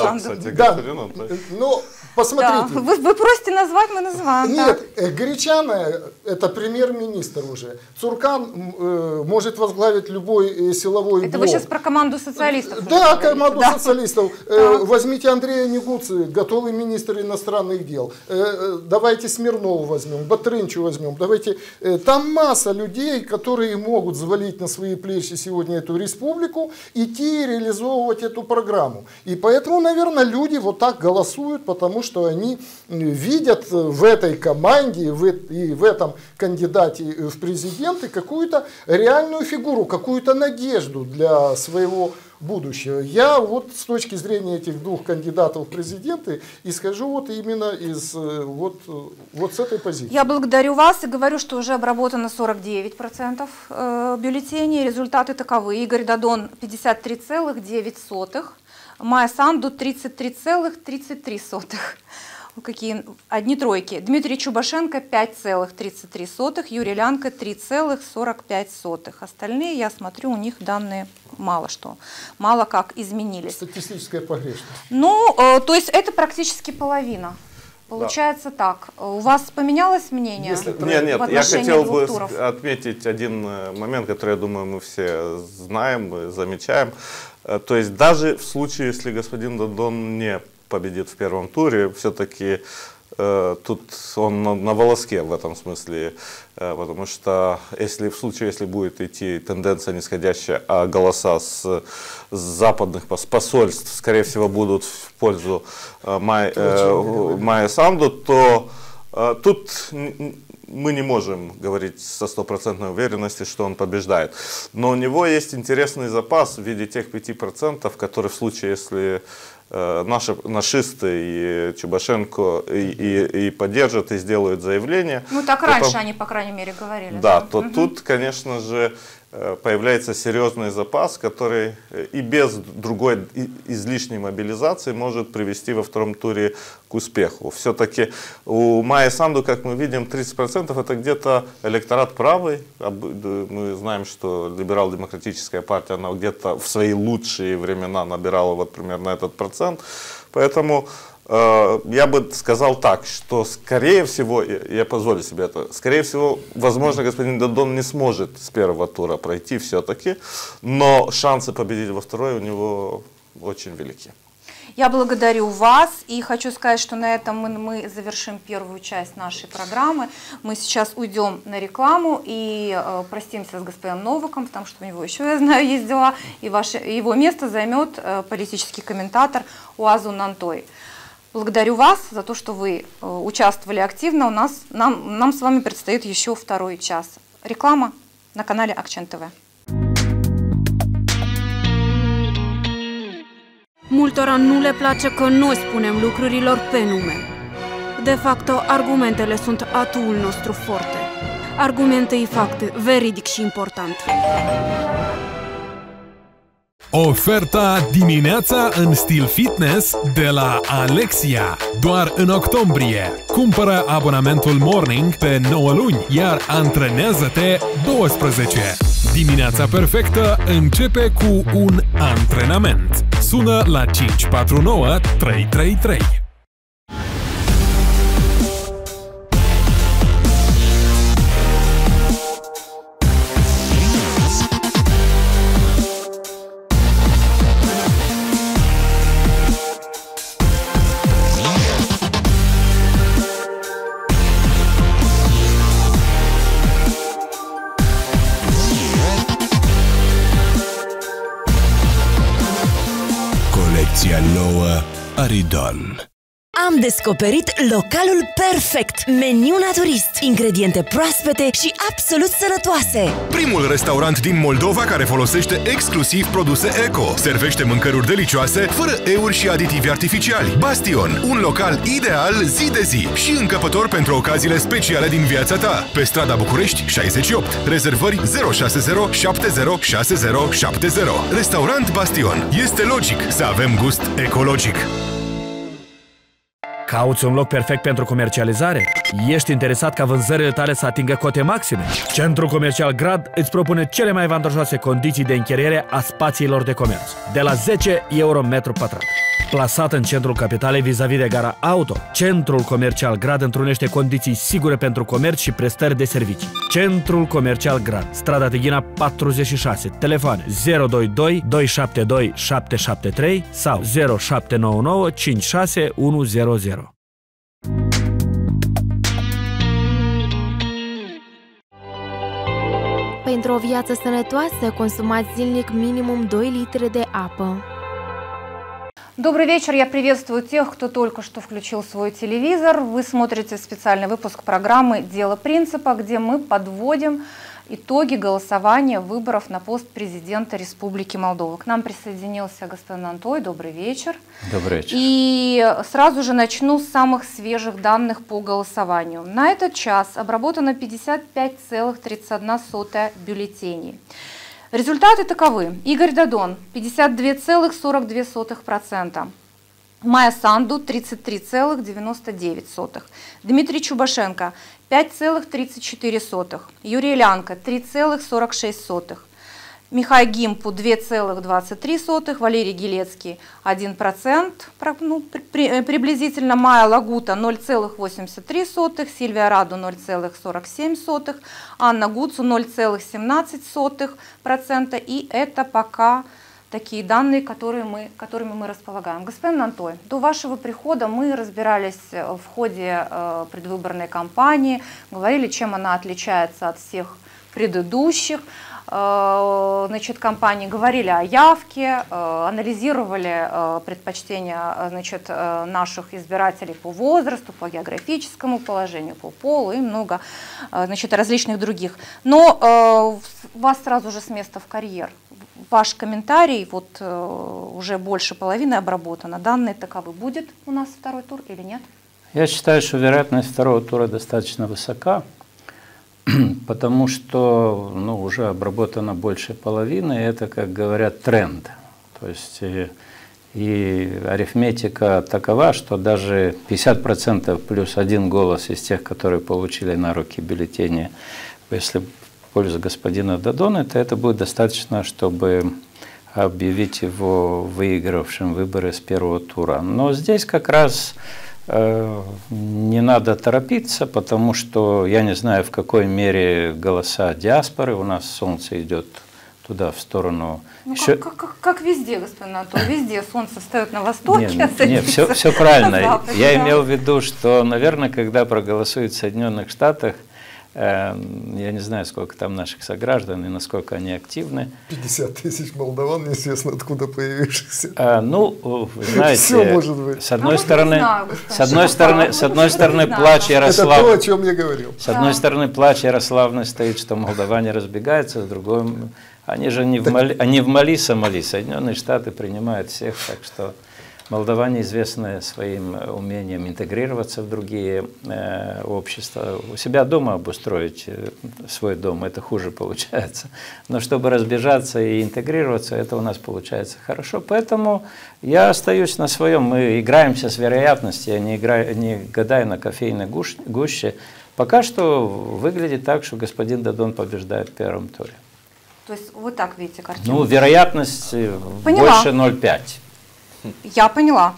Посмотрите. Да. Вы просите назвать, мы называем. Нет, Гречана это премьер-министр уже. Цуркан, может может возглавить любой силовой блок. Это вы сейчас про команду социалистов? Да, команду социалистов. Возьмите Андрея Негуци, готовый министр иностранных дел. Давайте Смирнову возьмем, Батрынчу возьмем. Давайте. Там масса людей, которые могут взвалить на свои плечи сегодня эту республику, идти и реализовывать эту программу. И поэтому, наверное, люди вот так голосуют, потому что они видят в этой команде и в этом кандидате в президенты какую-то реальную фигуру, какую-то надежду для своего будущего. Я вот с точки зрения этих двух кандидатов в президенты исхожу вот именно из вот с этой позиции. Я благодарю вас и говорю, что уже обработано 49% бюллетеней. Результаты таковы. Игорь Дадон 53,9%, Майя Санду 33,33%. Какие одни тройки. Дмитрий Чубашенко 5,33%, Юрий Лянко 3,45%. Остальные, я смотрю, у них данные мало как изменились. Статистическая погрешность. Ну, то есть это практически половина. Получается так. У вас поменялось мнение? Нет, я хотел бы отметить один момент, который, я думаю, мы все знаем, замечаем. То есть даже в случае, если господин Дадон не победит в первом туре, все-таки тут он на волоске в этом смысле, потому что в случае, если будет идти тенденция нисходящая, а голоса с западных посольств, скорее всего, будут в пользу Майи Санду, то тут мы не можем говорить со стопроцентной уверенностью, что он побеждает. Но у него есть интересный запас в виде тех 5%, которые в случае, если наши нашисты и Чубашенко и поддержат, и сделают заявление. Ну так раньше они, по крайней мере, говорили. Да, то тут, конечно же, появляется серьезный запас, который и без другой излишней мобилизации может привести во втором туре к успеху. Все-таки у Майи Санду, как мы видим, 30% это где-то электорат правый. Мы знаем, что либерал-демократическая партия, она где-то в свои лучшие времена набирала вот примерно этот процент. Поэтому я бы сказал так, что скорее всего, я позволю себе это, скорее всего, возможно, господин Дадон не сможет с первого тура пройти все-таки, но шансы победить во второй у него очень велики. Я благодарю вас и хочу сказать, что на этом мы завершим первую часть нашей программы. Мы сейчас уйдем на рекламу и простимся с господином Новиком, потому что у него еще, я знаю, есть дела, и его место займет политический комментатор Уазун Нантой. Благодарю вас за то, что вы участвовали активно. Нам с вами предстоит еще второй час. Реклама на канале Акчен ТВ. Multora nu le place că noi spunem lucrurilor pe nume. De fapt, argumentele sunt atuul nostru forte. Argumente e fapt veridic și important. Oferta dimineața în stil fitness de la Alexia. Doar în octombrie. Cumpără abonamentul Morning pe 9 luni, iar antrenează-te 12. Dimineața perfectă începe cu un antrenament. Sună la 549 333. Colecția nouă Aridon. Am descoperit localul perfect, meniu naturist, ingrediente proaspete și absolut sănătoase. Primul restaurant din Moldova care folosește exclusiv produse eco. Servește mâncăruri delicioase, fără euri și aditivi artificiali. Bastion, un local ideal zi de zi și încăpător pentru ocaziile speciale din viața ta. Pe strada București 68. Rezervări 060 706070. Restaurant Bastion. Este logic să avem gust ecologic. Cauți un loc perfect pentru comercializare? Ești interesat ca vânzările tale să atingă cote maxime? Centrul Comercial Grad îți propune cele mai avantajoase condiții de închiriere a spațiilor de comerț, de la 10 euro metru pătrat. Plasat în centrul capitalei vis-a-vis de gara auto, Centrul Comercial Grad întrunește condiții sigure pentru comerț și prestări de servicii. Centrul Comercial Grad, strada Tighina 46, telefoane 022 272 773 sau 0799 56 100. Pentru o viață sănătoasă, consumați zilnic minimum 2 litри de apă. Добрый вечер, я приветствую тех, кто только что включил свой телевизор. Вы смотрите специальный выпуск программы «Дело принципа», где мы подводим итоги голосования выборов на пост президента Республики Молдова. К нам присоединился господин Антой. Добрый вечер. Добрый вечер. И сразу же начну с самых свежих данных по голосованию. На этот час обработано 55,31 бюллетеней. Результаты таковы. Игорь Дадон 52,42%. Майя Санду 33,99%. Дмитрий Чубашенко 5,34%. Юрий Лянко 3,46%. Михай Гимпу 2,23%, Валерий Гилецкий 1%, приблизительно Майя Лагута 0,83%, Сильвия Раду 0,47%, Анна Гуцу 0,17%, и это пока такие данные, которыми мы располагаем. Господин Антой, до вашего прихода мы разбирались в ходе предвыборной кампании, говорили, чем она отличается от всех предыдущих. Значит, компании, говорили о явке, анализировали предпочтения, значит, наших избирателей по возрасту, по географическому положению, по полу и много, значит, различных других. Но вас сразу же с места в карьер. Ваш комментарий, вот уже больше половины обработано. Данные таковы. Будет у нас второй тур или нет? Я считаю, что вероятность второго тура достаточно высока, потому что уже обработано больше половины, и это, как говорят, тренд. То есть и арифметика такова, что даже 50% плюс 1 голос из тех, которые получили на руки бюллетени, если в пользу господина Дадона, то это будет достаточно, чтобы объявить его выигравшим выборы с первого тура. Но здесь как раз не надо торопиться, потому что я не знаю, в какой мере голоса диаспоры. У нас солнце идет туда, в сторону. Ну, как везде, господин Анатолий, везде солнце встает на востоке. Нет, все правильно. Я имел в виду, что, наверное, когда проголосуют в Соединенных Штатах, я не знаю, сколько там наших сограждан и насколько они активны. 50 тысяч молдаван, неизвестно откуда появившихся. Вы знаете, все может быть. С одной стороны, плач Ярославны. Это то, о чем я говорил. С одной стороны, плач Ярославны стоит, что молдаване разбегаются, с другой, они же не в Мали, Сомали. Соединенные Штаты принимают всех, так что молдаване известны своим умением интегрироваться в другие общества. У себя дома обустроить свой дом, это хуже получается. Но чтобы разбежаться и интегрироваться, это у нас получается хорошо. Поэтому я остаюсь на своем. Мы играемся с вероятностью, я не гадаю на кофейной гуще. Пока что выглядит так, что господин Дадон побеждает в первом туре. То есть вы так видите картину? Ну, вероятность больше 0,5. Я поняла.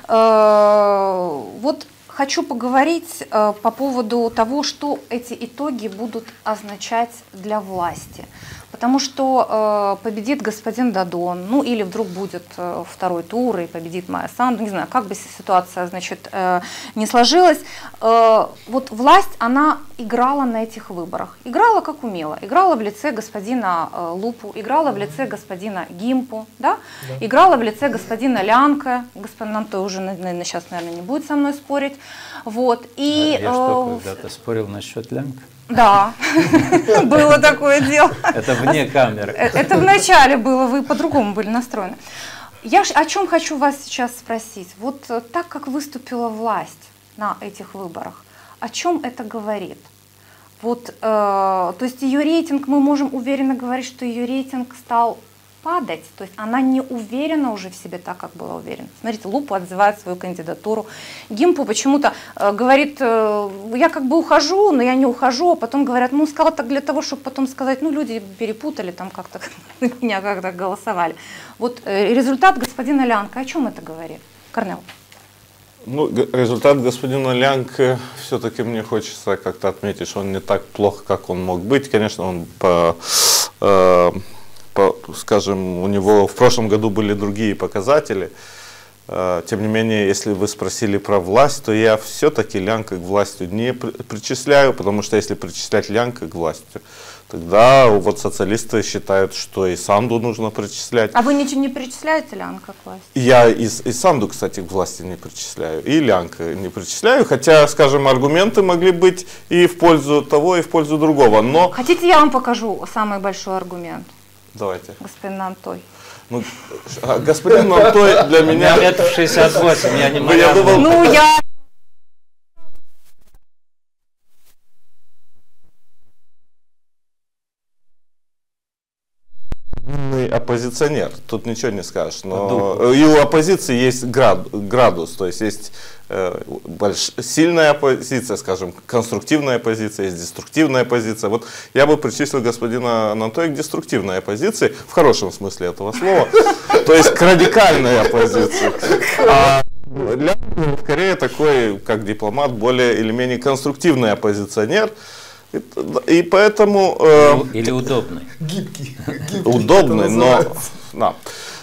Вот хочу поговорить по поводу того, что эти итоги будут означать для власти. Потому что победит господин Дадон, ну или вдруг будет второй тур и победит Майя Санду, не знаю, как бы ситуация, значит, не сложилась. Вот власть, она играла на этих выборах. Играла как умела. Играла в лице господина Лупу, играла в лице господина Гимпу, да? Играла в лице господина Лянка. Господин Антой уже, наверное, сейчас, наверное, не будет со мной спорить. Вот. И, я что, когда-то спорил насчет Лянка? Да, было такое дело. Это вне камеры. Это в начале было, вы по-другому были настроены. Я о чем хочу вас сейчас спросить. Вот так как выступила власть на этих выборах, о чем это говорит? Вот, то есть ее рейтинг, мы можем уверенно говорить, что ее рейтинг стал падать. То есть она не уверена уже в себе так, как была уверена. Смотрите, Лупу отзывает свою кандидатуру. Гимпу почему-то говорит, я как бы ухожу, но я не ухожу. А потом говорят, ну сказала так для того, чтобы потом сказать, ну люди перепутали, там как-то меня как-то голосовали. Вот результат господина Лянка, о чем это говорит? Корнел. Ну, результат господина Лянка все-таки мне хочется как-то отметить, что он не так плох, как он мог быть. Конечно, он скажем, у него в прошлом году были другие показатели. Тем не менее, если вы спросили про власть, то я все-таки Лянка к власти не причисляю, потому что если причислять Лянка к власти, тогда вот социалисты считают, что и Санду нужно причислять. А вы ничего не причисляете Лянка к власти? Я и Санду, кстати, к власти не причисляю, и Лянка не причисляю, хотя, скажем, аргументы могли быть и в пользу того, и в пользу другого. Но... Хотите, я вам покажу самый большой аргумент? Давайте. Господин Антой. Ну, господин Антой для меня... У меня 1,68 м, я не могу. Я думал... Ну, я... Оппозиционер, тут ничего не скажешь, но и у оппозиции есть градус, то есть есть сильная оппозиция, скажем, конструктивная оппозиция, есть деструктивная оппозиция. Вот я бы причислил господина Анатолия к деструктивной оппозиции, в хорошем смысле этого слова, то есть к радикальной оппозиции. А Лянка скорее такой, как дипломат, более или менее конструктивный оппозиционер. И поэтому... Или удобный. Гибкий. Удобный, но... Да.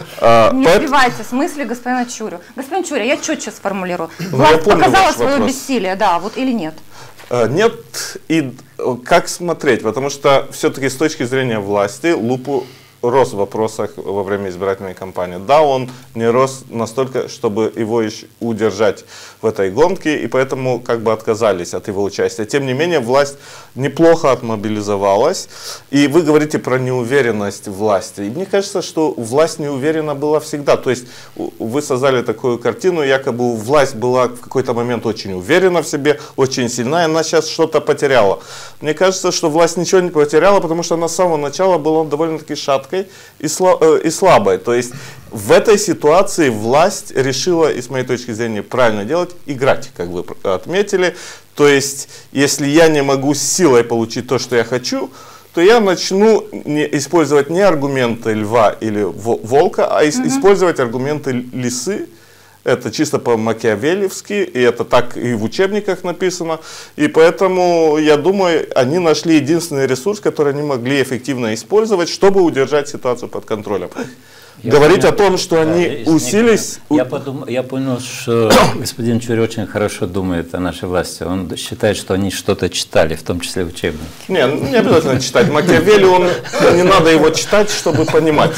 Не сбивайте с мысли господина Чурю. Господин Чуря, я четче сформулирую. Ну, Власть показала свое бессилие, да, вот или нет? Нет, и как смотреть, потому что все-таки с точки зрения власти Лупу рос в вопросах во время избирательной кампании. Да, он не рос настолько, чтобы его удержать в этой гонке, и поэтому как бы отказались от его участия. Тем не менее, власть неплохо отмобилизовалась, и вы говорите про неуверенность власти. И мне кажется, что власть не уверена была всегда. То есть вы создали такую картину, якобы власть была в какой-то момент очень уверена в себе, очень сильна, и она сейчас что-то потеряла. Мне кажется, что власть ничего не потеряла, потому что она с самого начала была довольно-таки шаткой и слабой. То есть в этой ситуации власть решила, и с моей точки зрения правильно делать, играть, как вы отметили. То есть если я не могу с силой получить то, что я хочу, то я начну использовать не аргументы льва или волка, а использовать аргументы лисы. Это чисто по-макиавелевски, и это так и в учебниках написано. И поэтому, я думаю, они нашли единственный ресурс, который они могли эффективно использовать, чтобы удержать ситуацию под контролем. Говорить о том, что они усилились... Я понял, что господин Чурь очень хорошо думает о нашей власти. Он считает, что они что-то читали, в том числе учебники. Не обязательно читать. Макиавелли, не надо его читать, чтобы понимать.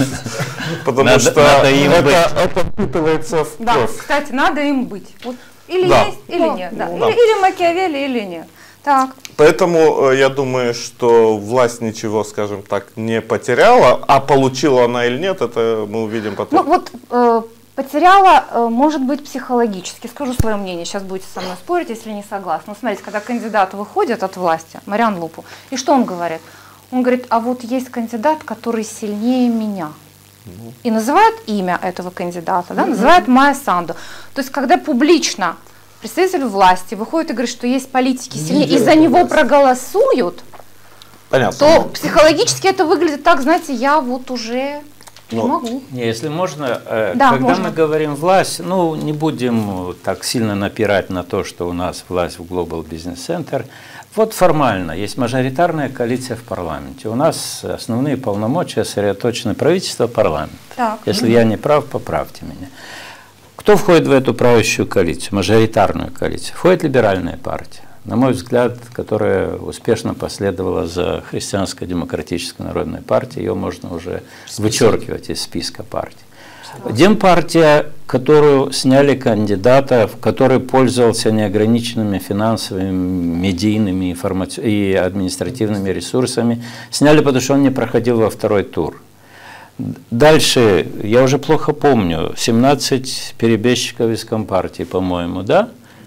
Потому что это впитывается в кровь. Да, кстати, надо им быть. Вот или есть, или нет. Да. Или Макиавелли, или нет. Так. Поэтому я думаю, что власть ничего, скажем так, не потеряла, а получила она или нет, это мы увидим потом. Ну вот потеряла, может быть, психологически. Скажу свое мнение, сейчас будете со мной спорить, если не согласны. Ну, смотрите, когда кандидат выходит от власти, Мариан Лупу, и что он говорит? Он говорит, а вот есть кандидат, который сильнее меня. И называет имя этого кандидата, да, называет Майя Санду. То есть, когда публично представитель власти выходит и говорит, что есть политики сильнее, и за него проголосуют, понятно, то психологически это выглядит так, знаете, я вот уже не могу. Если можно, когда мы говорим власть, ну не будем так сильно напирать на то, что у нас власть в Global Business Center. Вот формально есть мажоритарная коалиция в парламенте. У нас основные полномочия сосредоточены правительство, парламент. Так. Если я не прав, поправьте меня. Кто входит в эту правящую коалицию, мажоритарную коалицию? Входит либеральная партия, на мой взгляд, которая успешно последовала за Христианско-демократической народной партией. Ее можно уже вычеркивать из списка партий. Демпартия, которую сняли кандидата, который пользовался неограниченными финансовыми, медийными и административными ресурсами, сняли, потому что он не проходил во второй тур. Дальше, я уже плохо помню, 17 перебежчиков из Компартии, по-моему, да?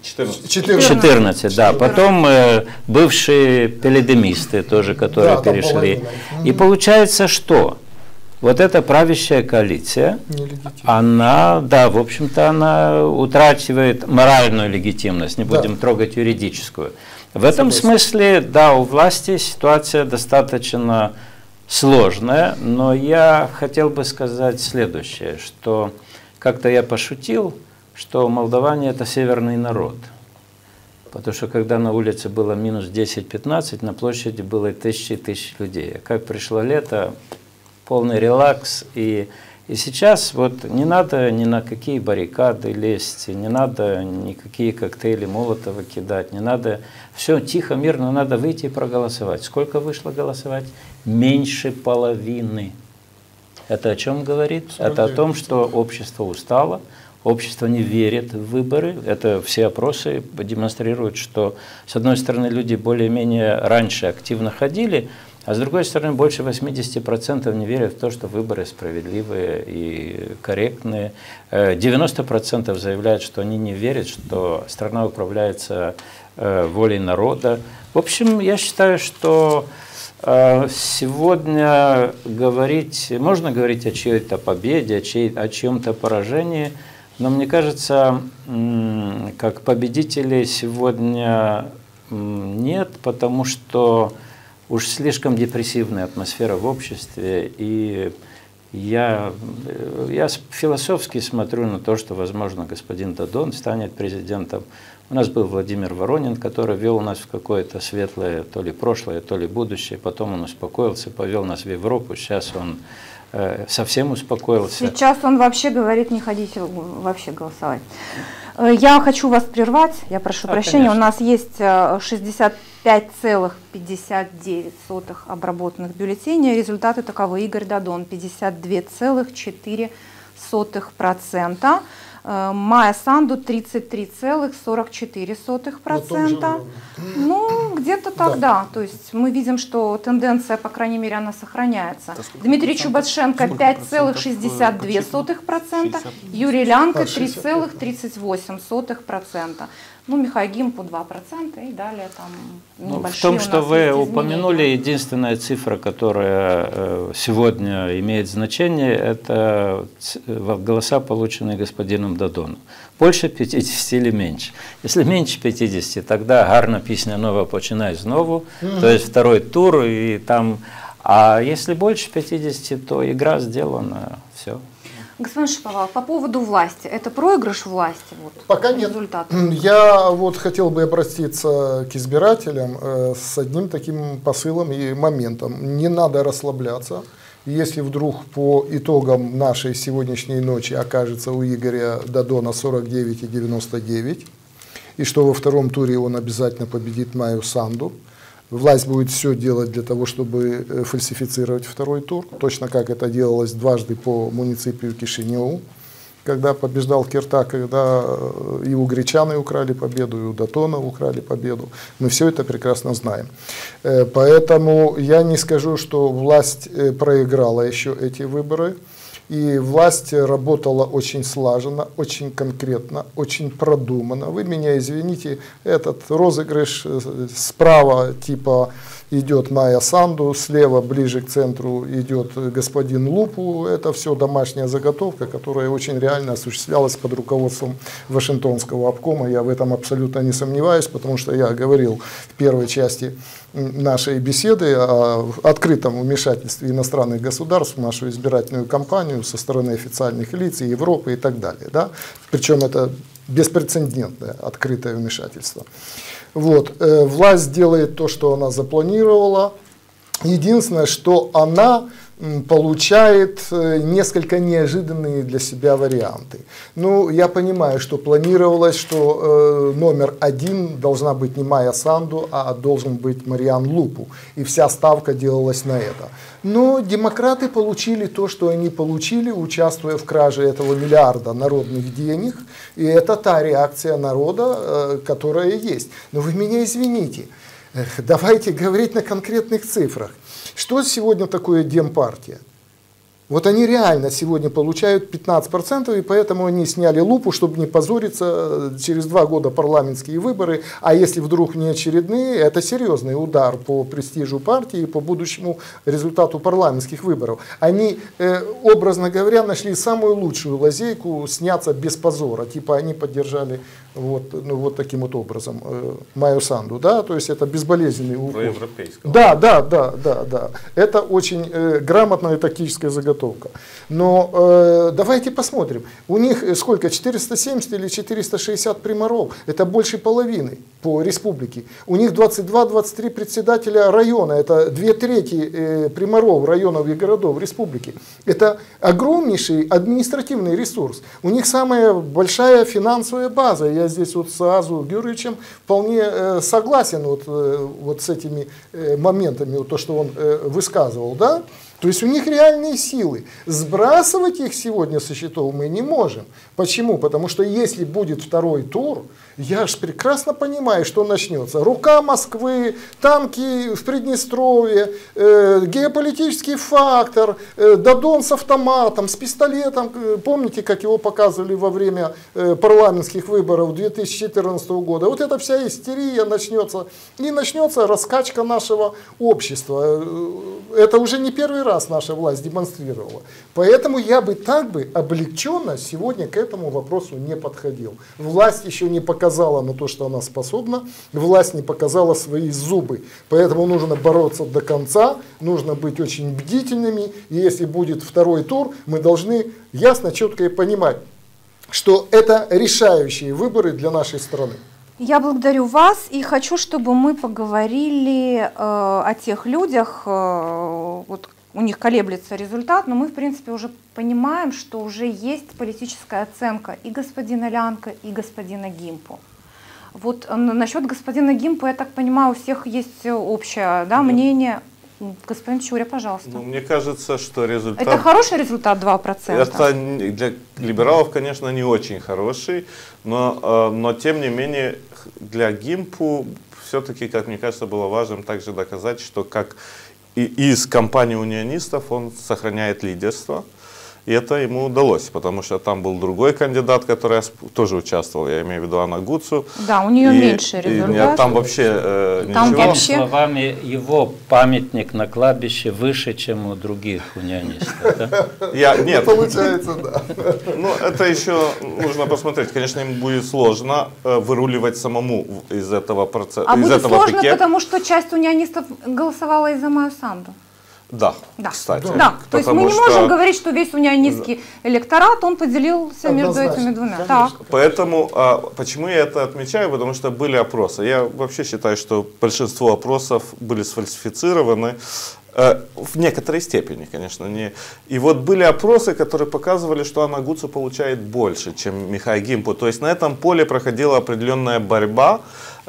14, да. Потом бывшие пеледемисты тоже, которые перешли. И получается что? вот эта правящая коалиция, она, да, в общем-то, она утрачивает моральную легитимность, не будем трогать юридическую. В этом смысле, да, у власти ситуация достаточно сложная, но я хотел бы сказать следующее, что как-то я пошутил, что молдаване – это северный народ. Потому что когда на улице было минус 10-15, на площади было тысячи и тысячи людей. А как пришло лето, полный релакс. И сейчас вот не надо ни на какие баррикады лезть, не надо никакие коктейли Молотова кидать, не надо, все тихо, мирно, надо выйти и проголосовать. Сколько вышло голосовать? Меньше половины. Это о чем говорит? Это о том, что общество устало, общество не верит в выборы. Это все опросы демонстрируют, что, с одной стороны, люди более-менее раньше активно ходили, а с другой стороны, больше 80% не верят в то, что выборы справедливые и корректные. 90% заявляют, что они не верят, что страна управляется волей народа. В общем, я считаю, что сегодня можно говорить о чьей-то победе, о чьем-то поражении, но мне кажется, как победителей сегодня нет, потому что уж слишком депрессивная атмосфера в обществе, и я философски смотрю на то, что, возможно, господин Дадон станет президентом. У нас был Владимир Воронин, который вел нас в какое-то светлое то ли прошлое, то ли будущее, потом он успокоился, повел нас в Европу, сейчас он совсем успокоился. Сейчас он вообще говорит, не ходите вообще голосовать. Я хочу вас прервать, я прошу прощения. Конечно. У нас есть 65,59 обработанных бюллетеней. Результаты таковы. Игорь Дадон 52,4%. Майя Санду 33,44%. Ну, где-то так, да. То есть мы видим, что тенденция, по крайней мере, она сохраняется. Дмитрий Чубатшенко 5,62%, Юрий Лянко 3,38%. Ну, Михаил Гимпу 2% и далее там небольшие. В том, что вы упомянули, единственная цифра, которая сегодня имеет значение, это голоса, полученные господином Дадоном. Больше 50 или меньше. Если меньше 50, тогда гарна песня нова починай знову, то есть второй тур, и там, а если больше 50, то игра сделана, все. Господин Шаповалов, по поводу власти, это проигрыш власти? Вот, пока нет. Я вот хотел бы обратиться к избирателям с одним таким посылом и моментом. Не надо расслабляться. Если вдруг по итогам нашей сегодняшней ночи окажется у Игоря Дадона 49,99, и что во втором туре он обязательно победит Майю Санду, власть будет все делать для того, чтобы фальсифицировать второй тур, точно как это делалось дважды по муниципию Кишиневу, когда побеждал Кирта, когда и у гречаны украли победу, и у Дадона украли победу. Мы все это прекрасно знаем. Поэтому я не скажу, что власть проиграла еще эти выборы. И власть работала очень слаженно, очень конкретно, очень продуманно. Вы меня извините, этот розыгрыш справа типа идет Майя Санду, слева ближе к центру идет господин Лупу. Это все домашняя заготовка, которая очень реально осуществлялась под руководством Вашингтонского обкома. Я в этом абсолютно не сомневаюсь, потому что я говорил в первой части нашей беседы о открытом вмешательстве иностранных государств в нашу избирательную кампанию со стороны официальных лиц и Европы и так далее. Да? Причем это беспрецедентное открытое вмешательство. Вот. Власть делает то, что она запланировала. Единственное, что она получает несколько неожиданные для себя варианты. Ну, я понимаю, что планировалось, что номер один должна быть не Майя Санду, а должен быть Мариан Лупу. И вся ставка делалась на это. Но демократы получили то, что они получили, участвуя в краже этого миллиарда народных денег. И это та реакция народа, которая есть. Но вы меня извините. Давайте говорить на конкретных цифрах. Что сегодня такое Демпартия? Вот они реально сегодня получают 15%, и поэтому они сняли лупу, чтобы не позориться. Через 2 года парламентские выборы, а если вдруг не очередные, это серьезный удар по престижу партии и по будущему результату парламентских выборов. Они, образно говоря, нашли самую лучшую лазейку сняться без позора. Типа они поддержали вот таким вот образом Майю Санду, да, то есть это безболезненный уход. Да. Это очень грамотная тактическая заготовка. Но давайте посмотрим. У них сколько? 470 или 460 примаров. Это больше половины по республике. У них 22-23 председателя района. Это 2/3 примаров районов и городов республики. Это огромнейший административный ресурс. У них самая большая финансовая база. Я здесь вот с Азу Гюрьевичем вполне согласен вот с этими моментами, вот то, что он высказывал, да? То есть у них реальные силы. Сбрасывать их сегодня со счетов мы не можем. Почему? Потому что если будет второй тур, я же прекрасно понимаю, что начнется. Рука Москвы, танки в Приднестровье, геополитический фактор, Додон с автоматом, с пистолетом. Помните, как его показывали во время парламентских выборов 2014 года? Вот эта вся истерия начнется. И начнется раскачка нашего общества. Это уже не первый раз наша власть демонстрировала. Поэтому я бы так бы облегченно сегодня к этому вопросу не подходил. Власть еще не показала на то, что она способна. Власть не показала свои зубы. Поэтому нужно бороться до конца. Нужно быть очень бдительными. И если будет второй тур, мы должны ясно, четко понимать, что это решающие выборы для нашей страны. Я благодарю вас и хочу, чтобы мы поговорили о тех людях, вот у них колеблется результат, но мы, в принципе, уже понимаем, что уже есть политическая оценка и господина Лянка, и господина Гимпу. Вот насчет господина Гимпа, я так понимаю, у всех есть общее, да, мнение. Господин Чуря, пожалуйста. Ну, мне кажется, что результат... Это хороший результат 2%? Это для либералов, конечно, не очень хороший, но тем не менее для Гимпу все-таки, как мне кажется, было важным также доказать, что как и из кампании унионистов он сохраняет лидерство. И это ему удалось, потому что там был другой кандидат, который тоже участвовал, я имею в виду Анна Гуцу. Да, у нее меньше результат. Там вообще ничего. Другими словами, его памятник на кладбище выше, чем у других унионистов. Да? Нет. Получается, да. Ну, это еще нужно посмотреть. Конечно, ему будет сложно выруливать самому из этого процесса. А будет сложно, потому что часть унионистов голосовала и за Майю Санду. Да, кстати. Да. То есть мы не можем говорить, что весь унионистский электорат, он поделился между этими двумя. Так. Поэтому, почему я это отмечаю? Потому что были опросы. Я вообще считаю, что большинство опросов были сфальсифицированы. В некоторой степени, конечно. И вот были опросы, которые показывали, что Анна Гуцу получает больше, чем Михай Гимпу. То есть на этом поле проходила определенная борьба,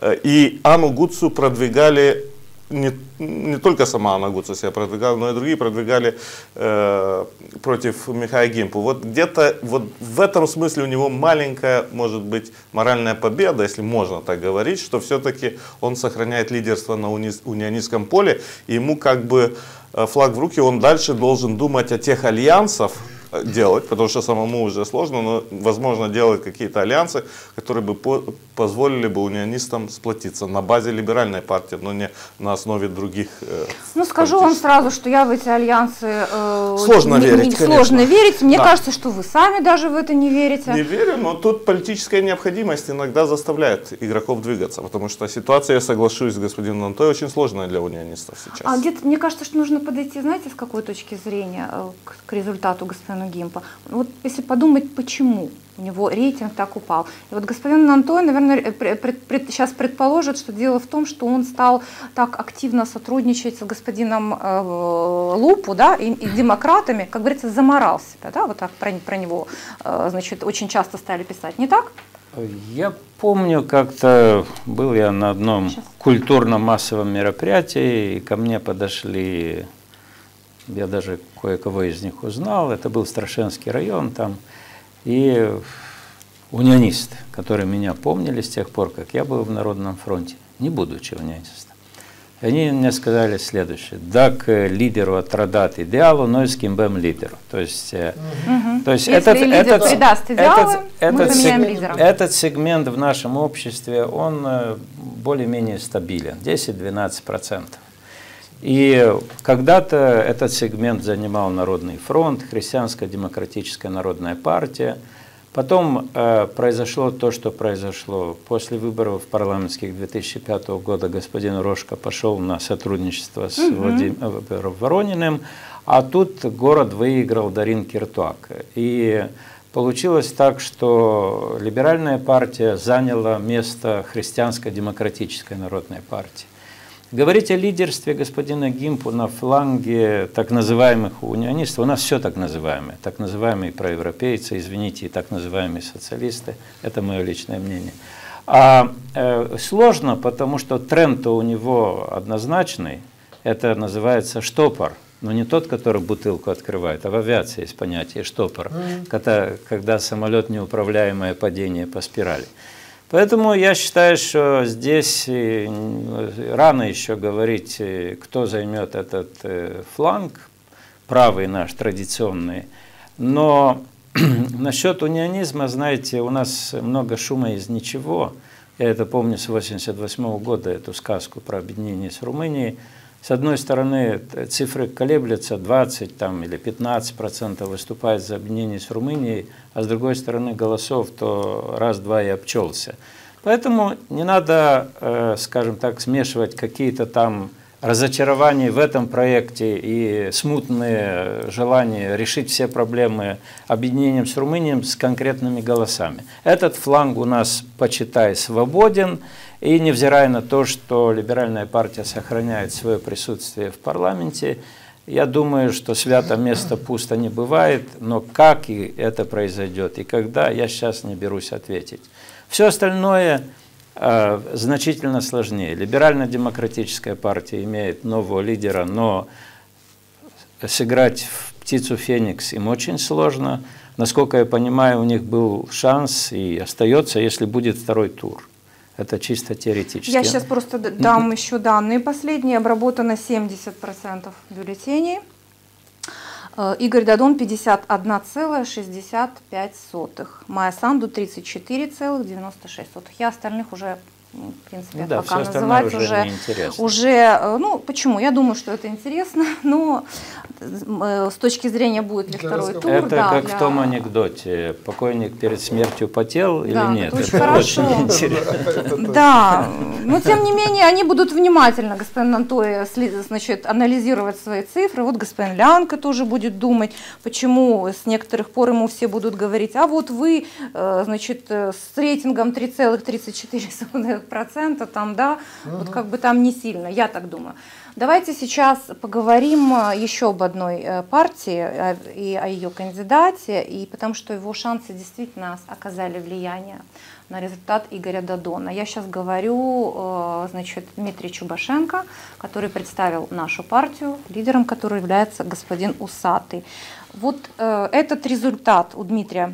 и Анну Гуцу продвигали не только сама Анна Гуцу себя продвигала, но и другие продвигали против Михая Гимпу. Вот где-то вот в этом смысле у него маленькая, может быть, моральная победа, если можно так говорить, что все-таки он сохраняет лидерство на унионистском поле, и ему как бы флаг в руки, он дальше должен думать о тех альянсах, делать, потому что самому уже сложно, но возможно делать какие-то альянсы, которые бы позволили бы унионистам сплотиться на базе либеральной партии, но не на основе других. Ну, скажу вам сразу, что я в эти альянсы сложно верить. Сложно верить. Мне кажется, что вы сами даже в это не верите. Не верю, но тут политическая необходимость иногда заставляет игроков двигаться, потому что ситуация, я соглашусь с господином Нантой, очень сложная для унионистов сейчас. А где-то, мне кажется, что нужно подойти, знаете, с какой точки зрения к результату господина Гимпа. Вот если подумать, почему у него рейтинг так упал. И вот господин Нантой, наверное, сейчас предположит, что дело в том, что он стал так активно сотрудничать с господином Лупу, да, и демократами, как говорится, заморал себя, да, вот так про него, значит, очень часто стали писать, не так? Я помню, как-то был я на одном культурно-массовом мероприятии, и ко мне подошли, я даже кое-кого из них узнал, это был Страшенский район там, и унионисты, которые меня помнили с тех пор, как я был в Народном фронте, не будучи унионистом. Они мне сказали следующее: «Дак лидеру отрадат идеалу, но и скимбем лидеру». То есть этот сегмент в нашем обществе, он более-менее стабилен, 10-12%. И когда-то этот сегмент занимал Народный фронт, Христианская демократическая народная партия. Потом произошло то, что произошло. После выборов парламентских 2005 года господин Рожко пошел на сотрудничество с Владимиром Ворониным, а тут город выиграл Дарин Киртуак. И получилось так, что либеральная партия заняла место Христианской демократической народной партии. Говорить о лидерстве господина Гимпу на фланге так называемых унионистов, у нас все так называемые проевропейцы, извините, и так называемые социалисты, это мое личное мнение. Сложно, потому что тренд-то у него однозначный, это называется штопор, но не тот, который бутылку открывает, а в авиации есть понятие штопор, когда самолет неуправляемое падение по спирали. Поэтому я считаю, что здесь рано еще говорить, кто займет этот фланг, правый наш, традиционный. Но насчет унионизма, знаете, у нас много шума из ничего. Я это помню с 1988 года, эту сказку про объединение с Румынией. С одной стороны, цифры колеблются, 20 там, или 15% выступает за объединение с Румынией, а с другой стороны голосов то раз-два и обчелся. Поэтому не надо, скажем так, смешивать какие-то там разочарования в этом проекте и смутные желания решить все проблемы объединением с Румынией с конкретными голосами. Этот фланг у нас, почитай, свободен. И невзирая на то, что либеральная партия сохраняет свое присутствие в парламенте, я думаю, что свято место пусто не бывает, но как и это произойдет и когда, я сейчас не берусь ответить. Все остальное значительно сложнее. Либерально-демократическая партия имеет нового лидера, но сыграть в птицу Феникс им очень сложно. Насколько я понимаю, у них был шанс и остается, если будет второй тур. Это чисто теоретически. Я сейчас просто дам еще данные последние. Обработано 70% бюллетеней. Игорь Дадон 51,65. Майя Санду 34,96. Я остальных уже, в принципе, да, пока называть уже, ну, почему? Я думаю, что это интересно, но с точки зрения, будет ли второй тур. Это как в том анекдоте: покойник перед смертью потел или нет? Это очень интересно. Да, но тем не менее они будут внимательно, господин Антоя, значит, анализировать свои цифры. Вот господин Лянка тоже будет думать, почему с некоторых пор ему все будут говорить: а вот вы, значит, с рейтингом 3,34%, там, да, вот как бы там не сильно, я так думаю. Давайте сейчас поговорим еще об одной партии и о ее кандидате, и потому что его шансы действительно оказали влияние на результат Игоря Дадона. Я сейчас говорю, значит, Дмитрий Чубашенко, который представил нашу партию, лидером которой является господин Усатый. Вот этот результат у Дмитрия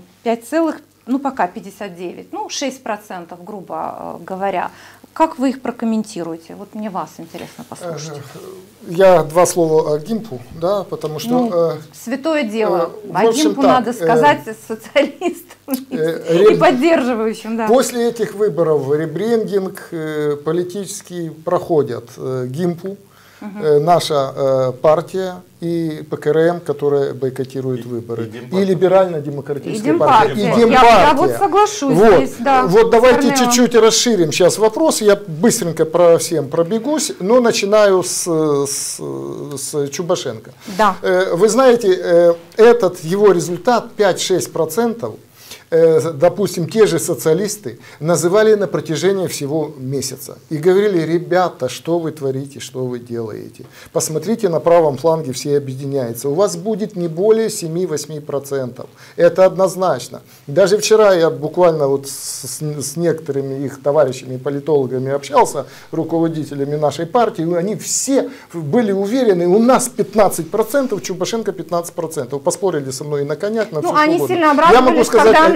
5,59, ну 6%, грубо говоря. Как вы их прокомментируете? Вот мне вас интересно послушать. Я два слова о Гимпу, да, потому что... Ну, святое дело. О Гимпу надо сказать социалистам и поддерживающим. Да. После этих выборов ребрендинг политический проходят Гимпу, наша партия и ПКРМ, которая бойкотирует выборы, и либерально-демократическая партия, и Демпартия. Я вот соглашусь вот. Здесь, да. Вот давайте чуть-чуть расширим сейчас вопрос, я быстренько про всем пробегусь, но начинаю с Чубашенко. Да. Вы знаете, этот его результат 5-6%, допустим, те же социалисты называли на протяжении всего месяца и говорили: ребята, что вы творите, что вы делаете, посмотрите, на правом фланге все объединяются, у вас будет не более 7-8%, это однозначно. Даже вчера я буквально вот с некоторыми их товарищами, политологами общался, руководителями нашей партии, и они все были уверены: у нас 15%, Чубашенко 15%, поспорили со мной на коньяк, на все, они что сильно обрадовались, я могу сказать,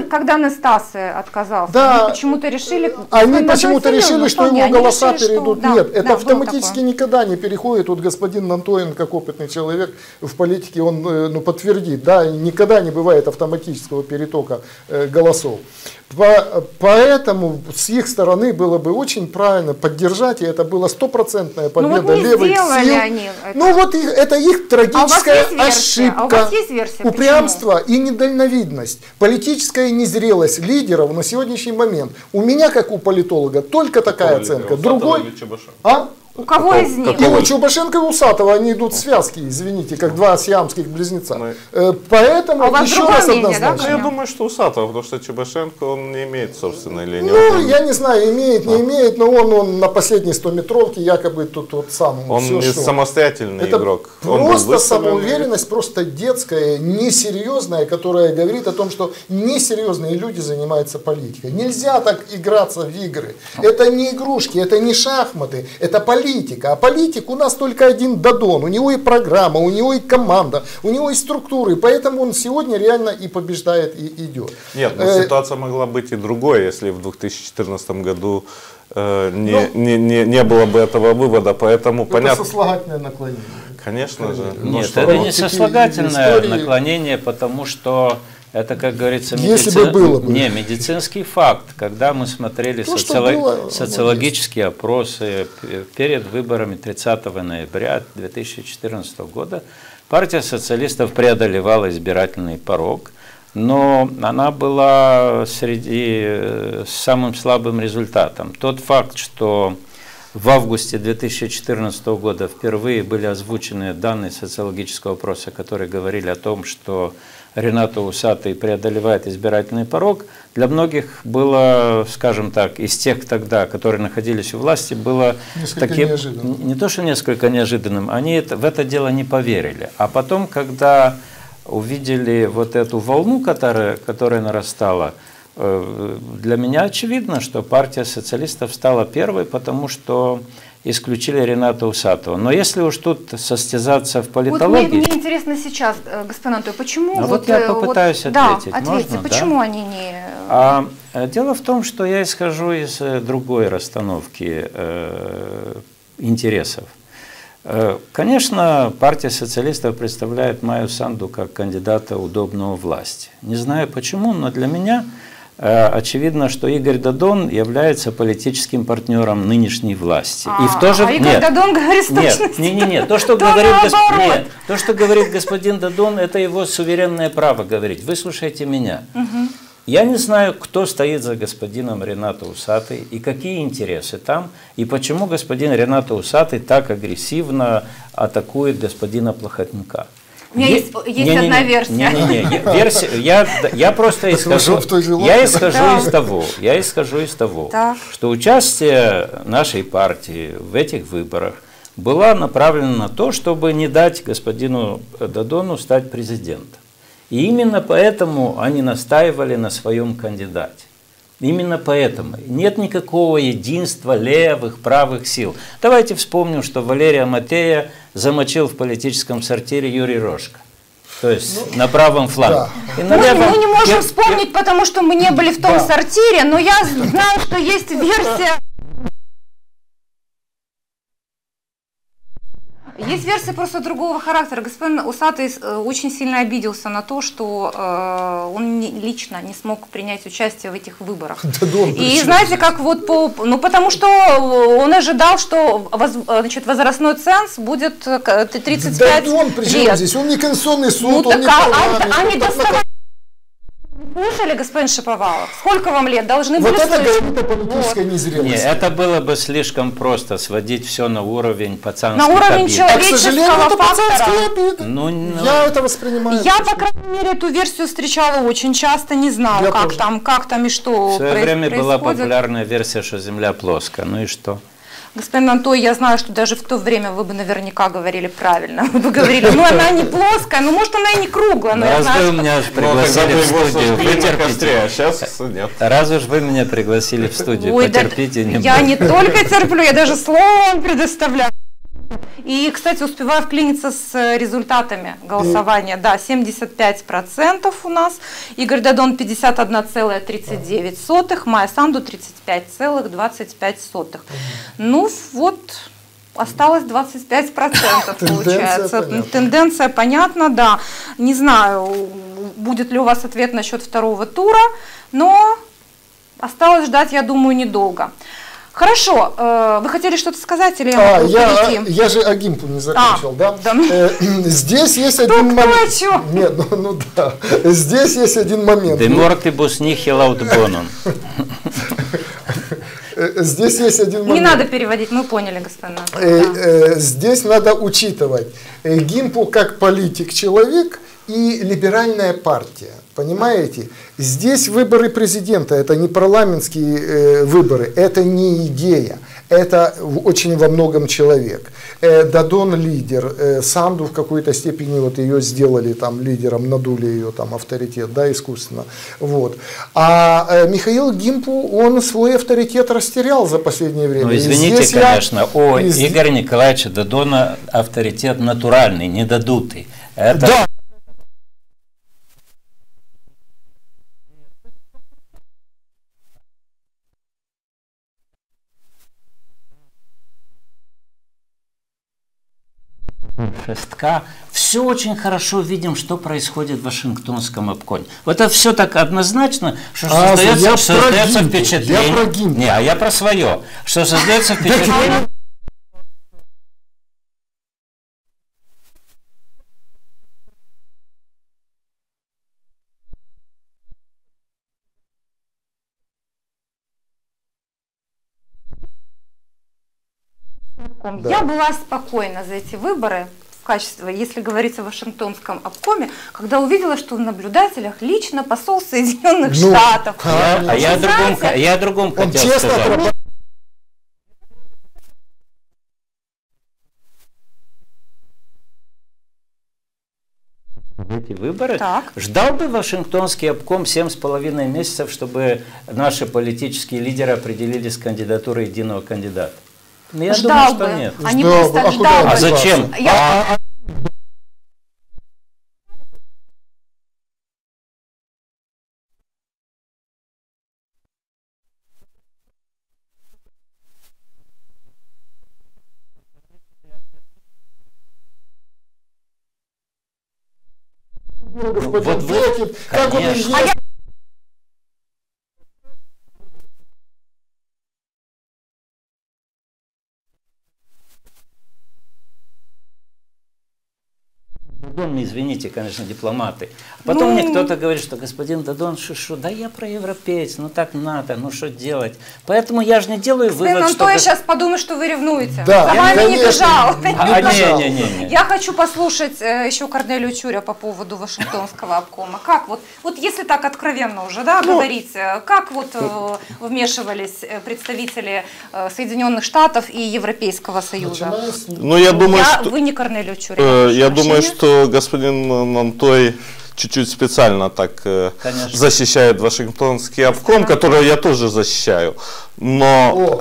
когда Настасия отказался, да, они почему-то решили... Они почему-то решили, что его голоса перейдут. Да, нет, это да, автоматически никогда не переходит. Вот господин Нантоин, как опытный человек в политике, он подтвердит, да, никогда не бывает автоматического перетока голосов. Поэтому с их стороны было бы очень правильно поддержать, и это была стопроцентная победа левых сил. Ну вот это их трагическая ошибка, упрямство и недальновидность, политическая незрелость лидеров на сегодняшний момент. У меня, как у политолога, только такая оценка. Другой... У кого из них? И у Чубашенко и Усатова они идут в связке, извините, как два сиамских близнеца. Поэтому еще раз однозначно. Да? Я думаю, что Усатова, потому что Чубашенко, он не имеет собственной линии. Ну, я не знаю, имеет, не имеет, но он на последней 100-метровке якобы тут вот сам. Он не самостоятельный игрок. Просто самоуверенность, просто детская, несерьезная, которая говорит о том, что несерьезные люди занимаются политикой. Нельзя так играться в игры. Это не игрушки, это не шахматы, это политика. А политик у нас только один Дадон. У него и программа, у него и команда, у него и структуры. Поэтому он сегодня реально и побеждает, и идет. Нет, но ситуация могла быть и другой, если в 2014 году не было бы этого вывода. Поэтому это понятно. сослагательное наклонение. Конечно же. Нет, это не сослагательное наклонение, потому что это, как говорится, медицинский факт. Когда мы смотрели социологические опросы перед выборами 30 ноября 2014 года, партия социалистов преодолевала избирательный порог, но она была с самым слабым результатом. Тот факт, что в августе 2014 года впервые были озвучены данные социологического опроса, которые говорили о том, что Ренат Усатый преодолевает избирательный порог, для многих было, скажем так, из тех тогда, которые находились у власти, было таким, не то что несколько неожиданным, они в это дело не поверили. А потом, когда увидели вот эту волну, которая нарастала, для меня очевидно, что партия социалистов стала первой, потому что исключили Рената Усатова. Но если уж тут состязаться в политологии... Вот мне интересно сейчас, господин Антон, почему... Вот я попытаюсь ответить. Да, ответьте, можно, почему да? они не... Дело в том, что я исхожу из другой расстановки интересов. Конечно, партия социалистов представляет Майю Санду как кандидата удобного власти. Не знаю почему, но для меня очевидно, что Игорь Дадон является политическим партнером нынешней власти. И в то же... Игорь Дадон говорит с точностью. Нет. То, что говорит господин Дадон, это его суверенное право говорить. Выслушайте меня. Я не знаю, кто стоит за господином Ренато Усатой и какие интересы там, и почему господин Ренато Усатый так агрессивно атакует господина Плохотнюка. У меня есть одна версия. Я просто исхожу из того, что участие нашей партии в этих выборах было направлено на то, чтобы не дать господину Дадону стать президентом. И именно поэтому они настаивали на своем кандидате. Именно поэтому. Нет никакого единства левых, правых сил. Давайте вспомним, что Валерия Матея замочил в политическом сортире Юрий Рожко. То есть на правом фланге. Да. Мы не можем вспомнить, потому что мы не были в том сортире, но я знаю, что есть версия... Есть версия просто другого характера. Господин Усатый очень сильно обиделся на то, что он лично не смог принять участие в этих выборах. И знаете, как вот потому что он ожидал, что возрастной ценз будет 35 лет. Да он при чем здесь? Он не Конституционный суд, он не парламент. Слушали, господин Шаповалов? Сколько вам лет? Должны были слышать? Вот это политическая незрелость. Нет, это было бы слишком просто сводить все на уровень пацанских обид. На уровень человеческого фактора. Я это воспринимаю. Я, по крайней мере, эту версию встречала очень часто, не знала, как там и что происходит. В свое время была популярная версия, что Земля плоская. Ну и что? Господин Антон, я знаю, что даже в то время вы бы наверняка говорили правильно. Вы бы говорили, ну она не плоская, ну может она и не круглая. Раз вы меня пригласили в студию, вытерпите. Раз уж вы меня пригласили в студию, потерпите немного. Я не только терплю, я даже слово вам предоставляю. И, кстати, успеваю вклиниться с результатами голосования. Да, 75% у нас. Игорь Дадон 51,39, Майя Санду 35,25. Ну вот, осталось 25%, получается. Тенденция понятна, да. Не знаю, будет ли у вас ответ насчет второго тура, но осталось ждать, я думаю, недолго. Хорошо, вы хотели что-то сказать или я же о Гимпу не закончил, да? Здесь есть один момент. Нет, ну да. Здесь есть один момент. Демортибус нихил аут бонум. Здесь есть один момент. Не надо переводить, мы поняли, господин. Здесь надо учитывать Гимпу как политик-человек и либеральная партия. Понимаете? Здесь выборы президента, это не парламентские выборы, это не идея, это очень во многом человек. Дадон лидер, Санду в какой-то степени вот ее сделали там лидером, надули ее там авторитет, да, искусственно. Вот. А Михаил Гимпу, он свой авторитет растерял за последнее время. Ну, извините, конечно, у Игоря Николаевича Дадона авторитет натуральный, недодутый. Это... Да. Шестка. Все очень хорошо видим, что происходит в Вашингтонском обкоме. Вот это все так однозначно, что создается впечатление. Я про Гимпу. Не, а я про свое. Что создается впечатление. Да. Я была спокойна за эти выборы в качестве, если говорить о Вашингтонском обкоме, когда увидела, что в наблюдателях лично посол Соединенных Штатов. Я о другом хотел сказать. Эти выборы, ждал бы Вашингтонский обком 7,5 месяцев, чтобы наши политические лидеры определились с кандидатурой единого кандидата? Ну, я думаю, что нет. Они просто ждал бы. А зачем? Вот вы, как он извините, конечно, дипломаты. Потом мне кто-то говорит, что господин Дадон, да я проевропеец, ну так надо, ну что делать. Поэтому я же не делаю вывод, что... я сейчас подумаю, что вы ревнуете. Да, за вами не бежал. Не. Я хочу послушать еще Корнелию Чуря по поводу Вашингтонского обкома. Как вот если так откровенно уже, да, говорить, как вот вмешивались представители Соединенных Штатов и Европейского Союза? Ну, я думаю, что... Вы не Корнелию Чуря. Я думаю, что господин Нантой чуть-чуть специально так защищает Вашингтонский обком, который я тоже защищаю. Но...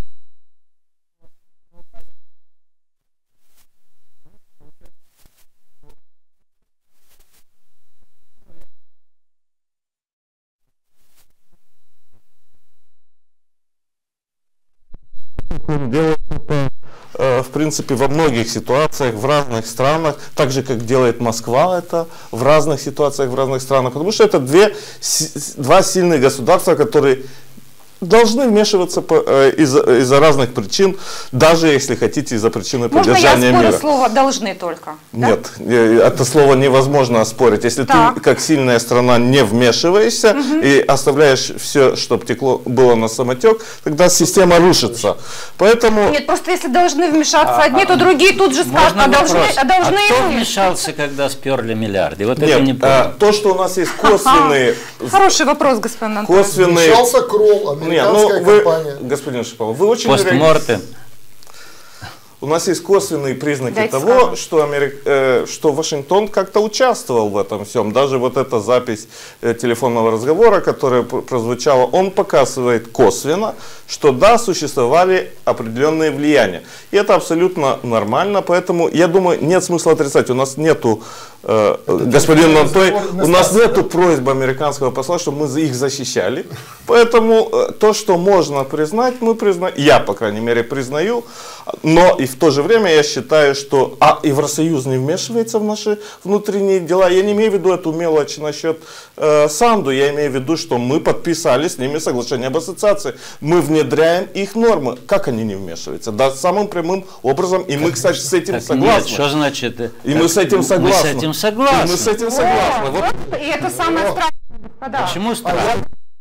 Делает это, в принципе, во многих ситуациях, в разных странах, так же, как делает Москва это в разных ситуациях, в разных странах, потому что это два сильных государства, которые должны вмешиваться из-за разных причин, даже если хотите из-за причины поддержания мира. Можно я спорю слово «должны» только? Нет, это слово невозможно оспорить. Если ты как сильная страна не вмешиваешься и оставляешь все, чтобы текло было на самотек, тогда система рушится. Поэтому... Нет, просто если должны вмешаться одни, то другие тут же скажут, должны кто вмешался, когда сперли миллиарды? Вот это не понял. То, что у нас есть косвенные... Хороший вопрос, господин Антон. Вмешался Кролл, американская компания. Господин Шипов, вы очень... Постмортем. У нас есть косвенные признаки того, что Вашингтон как-то участвовал в этом всем. Даже вот эта запись телефонного разговора, которая прозвучала, он показывает косвенно, что да, существовали определенные влияния. И это абсолютно нормально, поэтому, я думаю, нет смысла отрицать. У нас нету, господин Нантой, у нас нету просьбы американского посла, чтобы мы их защищали. Поэтому то, что можно признать, мы признаем. Я, по крайней мере, признаю. Но и в то же время я считаю, что Евросоюз не вмешивается в наши внутренние дела. Я не имею в виду эту мелочь насчет Санду. Я имею в виду, что мы подписали с ними соглашение об ассоциации. Мы внедряем их нормы. Как они не вмешиваются? Да, самым прямым образом. И мы, кстати, с этим согласны. Нет, что значит? И мы с этим согласны. Мы с этим согласны. Мы с этим согласны. Вот. И это самое страшное, господа. Почему страшно?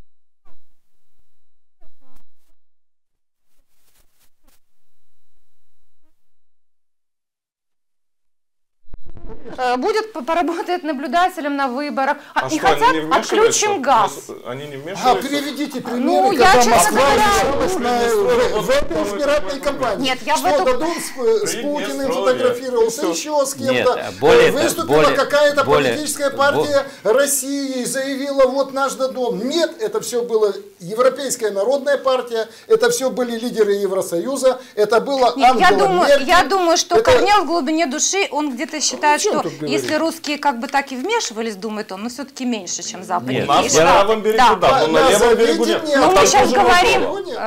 Будет поработать наблюдателем на выборах. И что, хотят, отключим газ. Они не вмешиваются? Приведите примеры, Ну, я, когда честно Москва говоря, вмешалась в этой избирательной кампании. Нет, я что, в эту... Дадун с Путиным фотографировался, еще с кем-то. Нет, выступила какая-то политическая партия России и заявила, вот наш Дадун. Нет, это все было Европейская народная партия, это все были лидеры Евросоюза, это было Ангела Меркель. Я думаю, что Корнел в глубине души, он где-то считает, что если русские как бы так и вмешивались, думает он, но все-таки меньше, чем западники. У нас на правом берегу, да, но на левом берегу нет. Но мы сейчас говорим,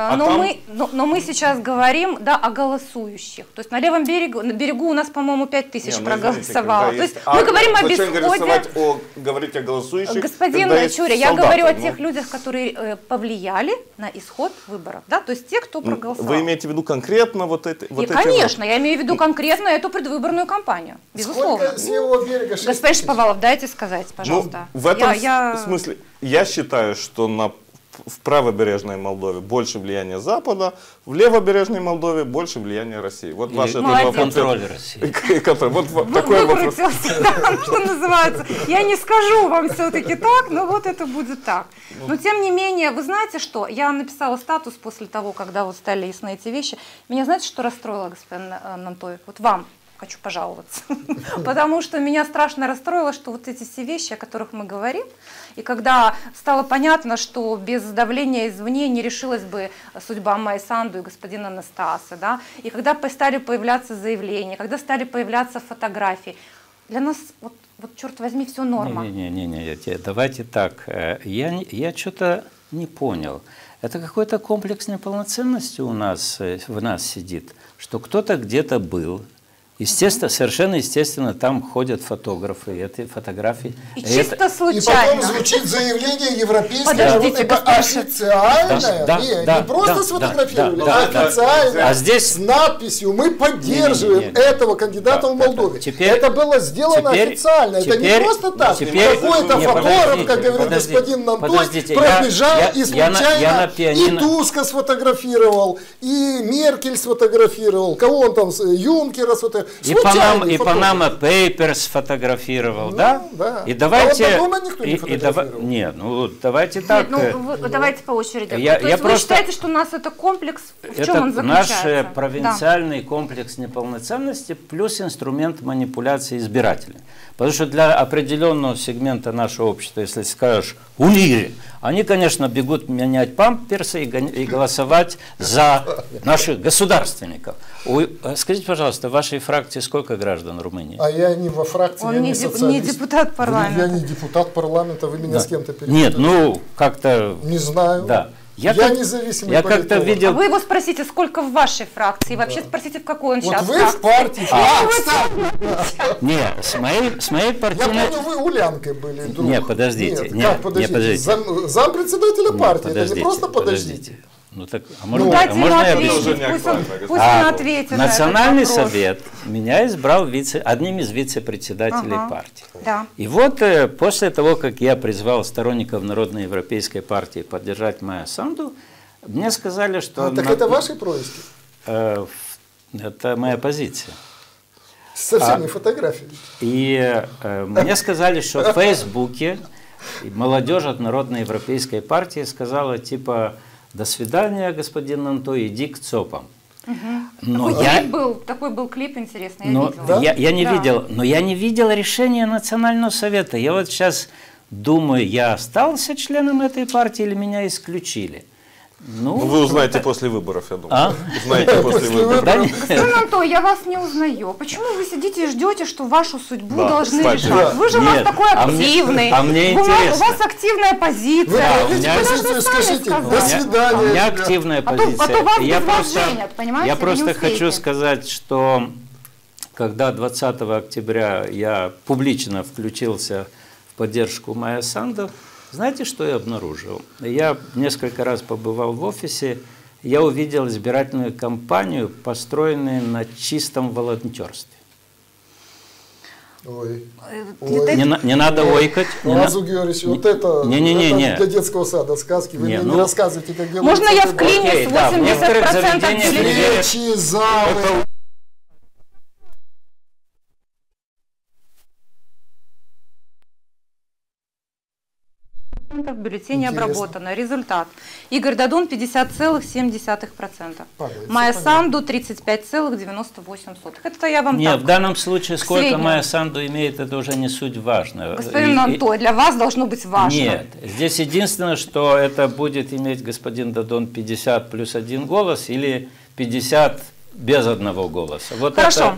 но мы сейчас говорим, да, о голосующих. То есть на левом берегу у нас, по-моему, 5000 проголосовало. То есть мы говорим о бесходе. Говорить о голосующих. Господин Чуря, я говорю о тех людях, которые повлияли на исход выборов, да, то есть те, кто проголосовал. Вы имеете в виду конкретно вот это? Конечно, я имею в виду конкретно эту предвыборную кампанию, безусловно. Господин Шаповалов, дайте сказать, пожалуйста. В этом смысле я считаю, что в правобережной Молдове больше влияния Запада, в левобережной Молдове больше влияния России. Вот ваш контроль России. Вот такой вопрос. Что называется. Я не скажу вам все-таки так, но вот это будет так. Но тем не менее, вы знаете что? Я написала статус после того, когда вот стали ясны эти вещи. Меня знаете, что расстроило, господин Нантой? Вот вам хочу пожаловаться. Потому что меня страшно расстроило, что вот эти все вещи, о которых мы говорим, и когда стало понятно, что без давления извне не решилась бы судьба Майи Санду и господина Настаса, да, и когда стали появляться заявления, когда стали появляться фотографии, для нас, вот черт возьми, все норма. Не, давайте так, я что-то не понял. Это какой-то комплекс неполноценности в нас сидит, что кто-то где-то был. Естественно, совершенно естественно, там ходят фотографы, и эти фотографии. И чисто случайно. И потом звучит заявление европейское, официальное, не просто сфотографировали, а официальное, с надписью «Мы поддерживаем этого кандидата в Молдове». Это было сделано официально, это не просто так. Какой-то фотограф, как говорит господин Нантой, пробежал и случайно и Туска сфотографировал, и Меркель сфотографировал, кого он там, Юнкера сфотографировал. И Panama Papers сфотографировал, да? Да. И давайте... А вот никто не фотографировал. Нет, давайте так. Давайте по очереди. Вы считаете, что у нас это комплекс, в чем он заключается? Наш провинциальный комплекс неполноценности плюс инструмент манипуляции избирателей. Потому что для определенного сегмента нашего общества, если скажешь «Унири», они, конечно, бегут менять памперсы и голосовать за наших государственников. Скажите, пожалуйста, в вашей фракции сколько граждан Румынии? А я не во фракции, он не депутат парламента. Я не депутат парламента, вы меня с кем-то перепутали. Нет, как-то... Не знаю. Да. Я независимый политолог. Я как-то видел... А вы его спросите, сколько в вашей фракции, и вообще спросите, в какой он сейчас фракции. Вот вы в партии. Нет, с моей партийной... Я помню, вы улянкой были, друг. Нет, подождите. Нет, подождите. Зампредседателя партии, это не просто подождите. Ну так, можно я объясню? Пусть он ответит. Национальный совет меня избрал одним из вице-председателей партии. Да. И вот после того, как я призвал сторонников Народной европейской партии поддержать Майю Санду, мне сказали, что... Так это ваши происки? Это моя позиция. Со всеми фотографиями. И мне сказали, что в Фейсбуке молодежь от Народной европейской партии сказала типа... До свидания, господин Нантой, иди к ЦОПам. Но такой был клип интересный, я но видела. Да? я не видел, но я не видел решения Национального совета. Я вот сейчас думаю, я остался членом этой партии или меня исключили. Ну, вы узнаете после выборов, я думаю. А? Узнаете после выборов. Да, Господин Антон, я вас не узнаю. Почему вы сидите и ждете, что вашу судьбу должны кстати. решать? Вы же у нас Нет, такой а мне активный. интересно. У вас активная позиция. у меня- Вы должны Позицию сами скажите, сказать. до свидания. У меня активная позиция. А то вас Я без вас просто, женят, понимаете? я Вы не просто успеете. хочу сказать, что когда 20 октября я публично включился в поддержку Майя Санду, знаете, что я обнаружил? Я несколько раз побывал в офисе, я увидел избирательную кампанию, построенную на чистом волонтерстве. Ой. Не надо ойкать. Лазу Георгиевич, вот это Не. для детского сада сказки. Вы мне не рассказывайте, как делать. Можно я вклинюсь? Окей, да, в некоторых 80% заведениях бюллетеней. Свечи, залы. Бюллетени Интересно. обработано. Результат. Игорь Дадон 50,7%. Падает, Майя всё Санду 35,98%. Это я вам Нет, так. в данном случае сколько среднем. Майя Санду имеет, это уже не суть важно. Господин Антон, для вас должно быть важно. Нет, здесь единственное, что это будет иметь господин Дадон 50 плюс 1 голос или 50 без одного голоса. Вот Хорошо.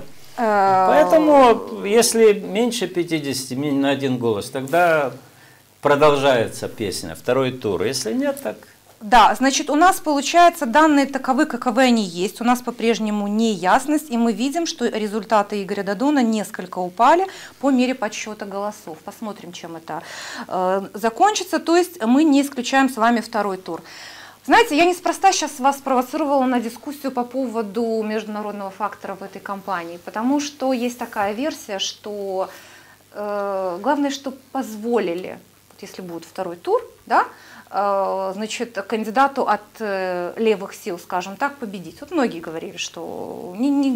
Поэтому, если меньше 50 на 1 голос, тогда продолжается песня, второй тур. Если нет, так... Да, значит, у нас, получается, данные таковы, каковы они есть. У нас по-прежнему неясность, и мы видим, что результаты Игоря Дадона несколько упали по мере подсчета голосов. Посмотрим, чем это закончится. То есть мы не исключаем с вами второй тур. Знаете, я неспроста сейчас вас спровоцировала на дискуссию по поводу международного фактора в этой кампании, потому что есть такая версия, что главное, что позволили, если будет второй тур, да, значит, кандидату от левых сил, скажем так, победить. Вот многие говорили, что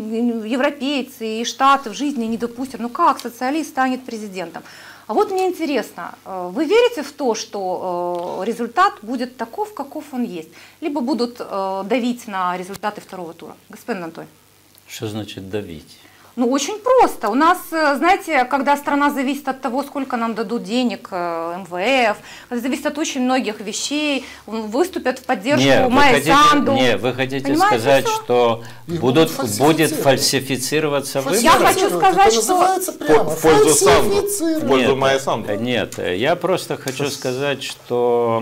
европейцы и Штаты в жизни не допустят. Ну как социалист станет президентом? А вот мне интересно, вы верите в то, что результат будет таков, каков он есть? Либо будут давить на результаты второго тура? Господин Антон. Что значит давить? Ну, очень просто. У нас, знаете, когда страна зависит от того, сколько нам дадут денег МВФ, зависит от очень многих вещей, выступят в поддержку Майи Санду. Не, вы хотите сказать, что будет фальсифицироваться выборы? Я хочу сказать, что... В пользу Санду, в пользу Майи Санду. Нет, я просто хочу сказать, что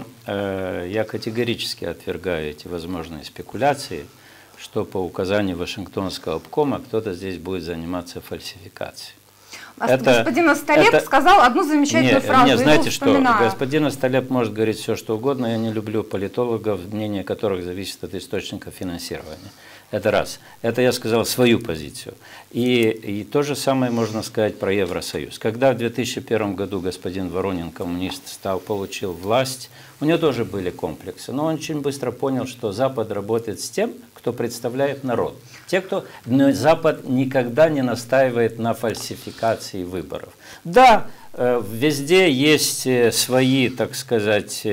я категорически отвергаю эти возможные спекуляции, что по указанию Вашингтонского обкома кто-то здесь будет заниматься фальсификацией. Господин Остолеп сказал одну замечательную фразу. Нет, знаете что, господин Остолеп может говорить все, что угодно, я не люблю политологов, мнение которых зависит от источника финансирования. Это раз. Это я сказал свою позицию. И то же самое можно сказать про Евросоюз. Когда в 2001 году господин Воронин, коммунист, получил власть, у него тоже были комплексы, но он очень быстро понял, что Запад работает с тем, кто представляет народ. Запад никогда не настаивает на фальсификации выборов. Да, везде есть свои, так сказать,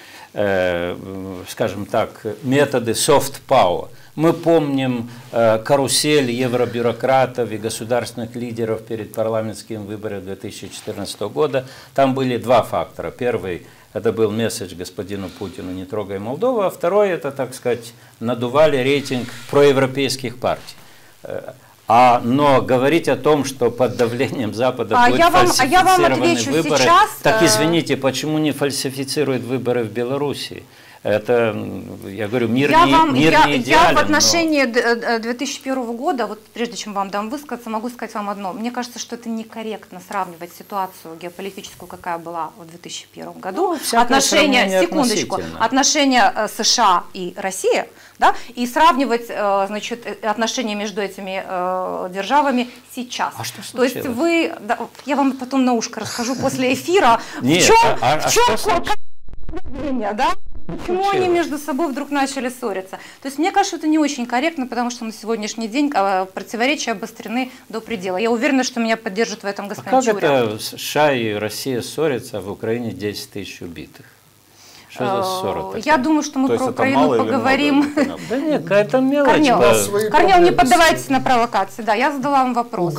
скажем так, методы soft power. Мы помним карусель евробюрократов и государственных лидеров перед парламентскими выборами 2014 года. Там были два фактора. Первый – это был месседж господину Путину «Не трогай Молдову», а второй – это, так сказать, надували рейтинг проевропейских партий. Но говорить о том, что под давлением Запада будут фальсифицированы выборы, так извините, почему не фальсифицируют выборы в Белоруссии? Это, я говорю, мир не идеален. Я в отношении 2001 года, вот прежде чем вам дам высказаться, могу сказать вам одно. Мне кажется, что это некорректно сравнивать ситуацию геополитическую, какая была в 2001 году, отношения США и России, да, и сравнивать, значит, отношения между этими державами сейчас. А что То есть вы, я вам потом на ушко расскажу после эфира, в чем да? Почему они между собой вдруг начали ссориться? То есть мне кажется, это не очень корректно, потому что на сегодняшний день противоречия обострены до предела. Я уверена, что меня поддержит в этом господин Чурин. Как это США и Россия ссорятся, а в Украине 10 тысяч убитых? Что за ссора такая? Я думаю, что мы про Украину поговорим. Да нет, какая-то мелочь. Корнел, не поддавайтесь на провокации. Да, я задала вам вопрос.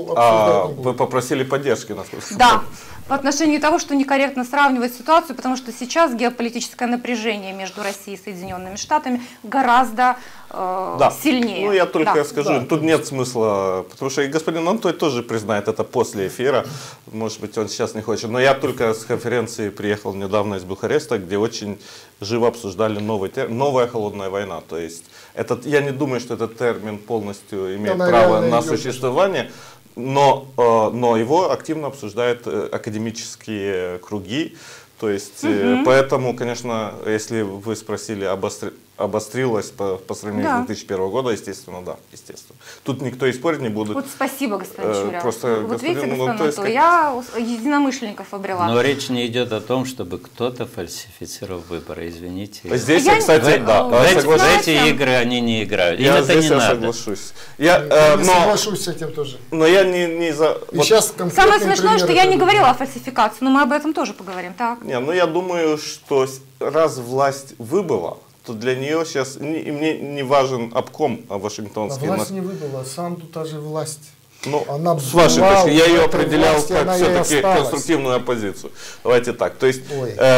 Вы попросили поддержки, насколько я понимаю. Да. В отношении того, что некорректно сравнивать ситуацию, потому что сейчас геополитическое напряжение между Россией и Соединенными Штатами гораздо сильнее. Ну, я только скажу, тут нет смысла, потому что и господин Антой тоже признает это после эфира, может быть, он сейчас не хочет, но я только с конференции приехал недавно из Бухареста, где очень живо обсуждали новая холодная война, то есть я не думаю, что этот термин полностью имеет право на существование. Но его активно обсуждают академические круги. То есть, поэтому, конечно, если вы спросили, обострилось по сравнению с 2001 года, естественно, да, естественно. Тут никто и спорить не будет. Вот спасибо, господин Чуря. Просто, вот видите, господин Анатол, я единомышленников обрела. Но речь не идет о том, чтобы кто-то фальсифицировал выборы, извините. Здесь, кстати, в эти игры они не играют. Им это не надо. Соглашусь. Соглашусь с этим тоже. Но я не за... Самое смешное, что я не говорила о фальсификации, но мы об этом тоже поговорим. Так. Ну я думаю, что раз власть выбыла, то для нее сейчас мне не важен обком Вашингтонский. Власть не выбыла, Санду та же власть. Ну, она с вашей точки, я ее определял как все-таки конструктивную оппозицию. Давайте так. То есть,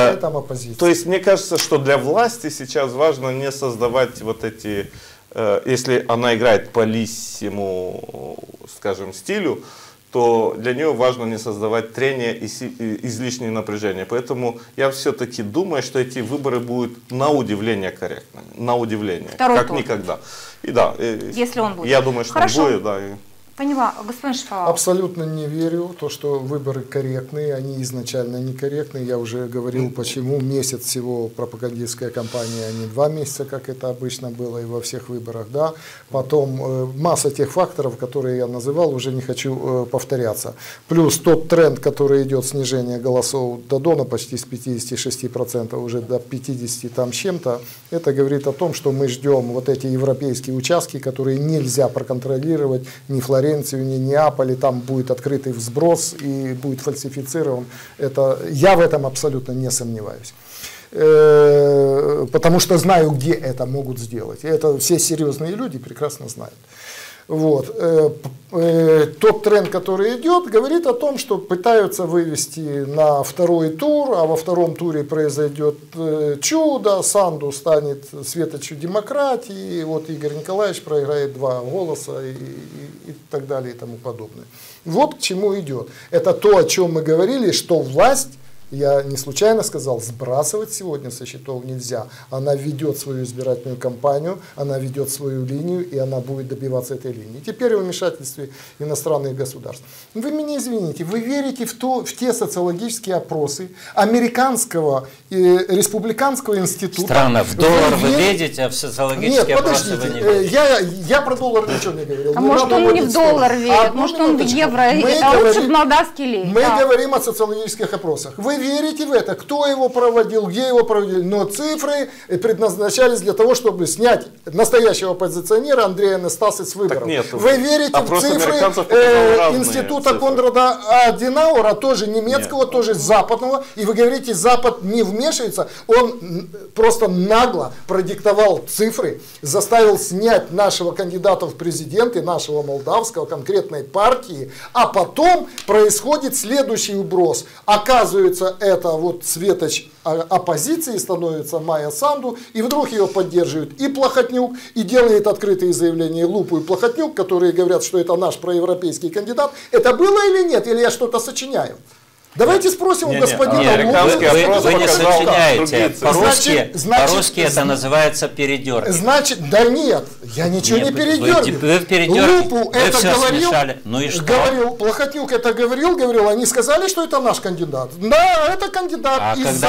то есть мне кажется, что для власти сейчас важно не создавать вот эти, если она играет по лиссиму, скажем, стилю, то для нее важно не создавать трения и излишнее напряжение. Поэтому я все-таки думаю, что эти выборы будут на удивление корректными. На удивление. Как никогда. И да, если он будет. Я думаю, что он будет, да. Поняла. Господин Шаповалов. Абсолютно не верю в то, что выборы корректные, они изначально некорректные. Я уже говорил, почему месяц всего пропагандистская кампания, а не 2 месяца, как это обычно было и во всех выборах. Да? Потом масса тех факторов, которые я называл, уже не хочу повторяться. Плюс тот тренд, который идет снижение голосов Додона почти с 56% уже до 50 там с чем-то, это говорит о том, что мы ждем вот эти европейские участки, которые нельзя проконтролировать ни Флоренции, ни Неаполе, там будет открытый взброс и будет фальсифицирован. Я в этом абсолютно не сомневаюсь. Потому что знаю, где это могут сделать. И это все серьезные люди прекрасно знают. Вот. Тот тренд, который идет, говорит о том, что пытаются вывести на второй тур, а во втором туре произойдет чудо, Санду станет светочью демократии, вот Игорь Николаевич проиграет 2 голоса и так далее и тому подобное. Вот к чему идет. Это то, о чем мы говорили, что власть, я не случайно сказал, сбрасывать сегодня со счетов нельзя. Она ведет свою избирательную кампанию, она ведет свою линию, и она будет добиваться этой линии. Теперь о вмешательстве иностранных государств. Вы меня извините, вы верите в те социологические опросы американского и республиканского института? Странно, в доллар вы верите, а в социологические опросы вы не верите? Я про доллар ничего не говорил. А может он не в доллар верит, может он в евро. Это лучше в молдавский лей. Мы говорим о социологических опросах. Вы верите в это? Кто его проводил, где его проводили? Но цифры предназначались для того, чтобы снять настоящего оппозиционера Андрея Анастасы с выборов. Вы верите в цифры института Конрада Аденауэра, тоже немецкого, тоже западного, и вы говорите, Запад не вмешивается, он просто нагло продиктовал цифры, заставил снять нашего кандидата в президенты, нашего молдавского, конкретной партии, а потом происходит следующий уброс. Оказывается, это вот светоч оппозиции становится Майя Санду, и вдруг ее поддерживают и Плохотнюк, и делает открытые заявления Лупу и Плохотнюк, которые говорят, что это наш проевропейский кандидат. Это было или нет, или я что-то сочиняю? Давайте спросим у господина Лупы. Вы не сочиняете. По-русски это называется передергивание. Значит, да нет, я ничего не передергиваю. Лупу это говорил, ну и что? Говорил, Плохотнюк это говорил, они сказали, что это наш кандидат. Да, это кандидат из-за...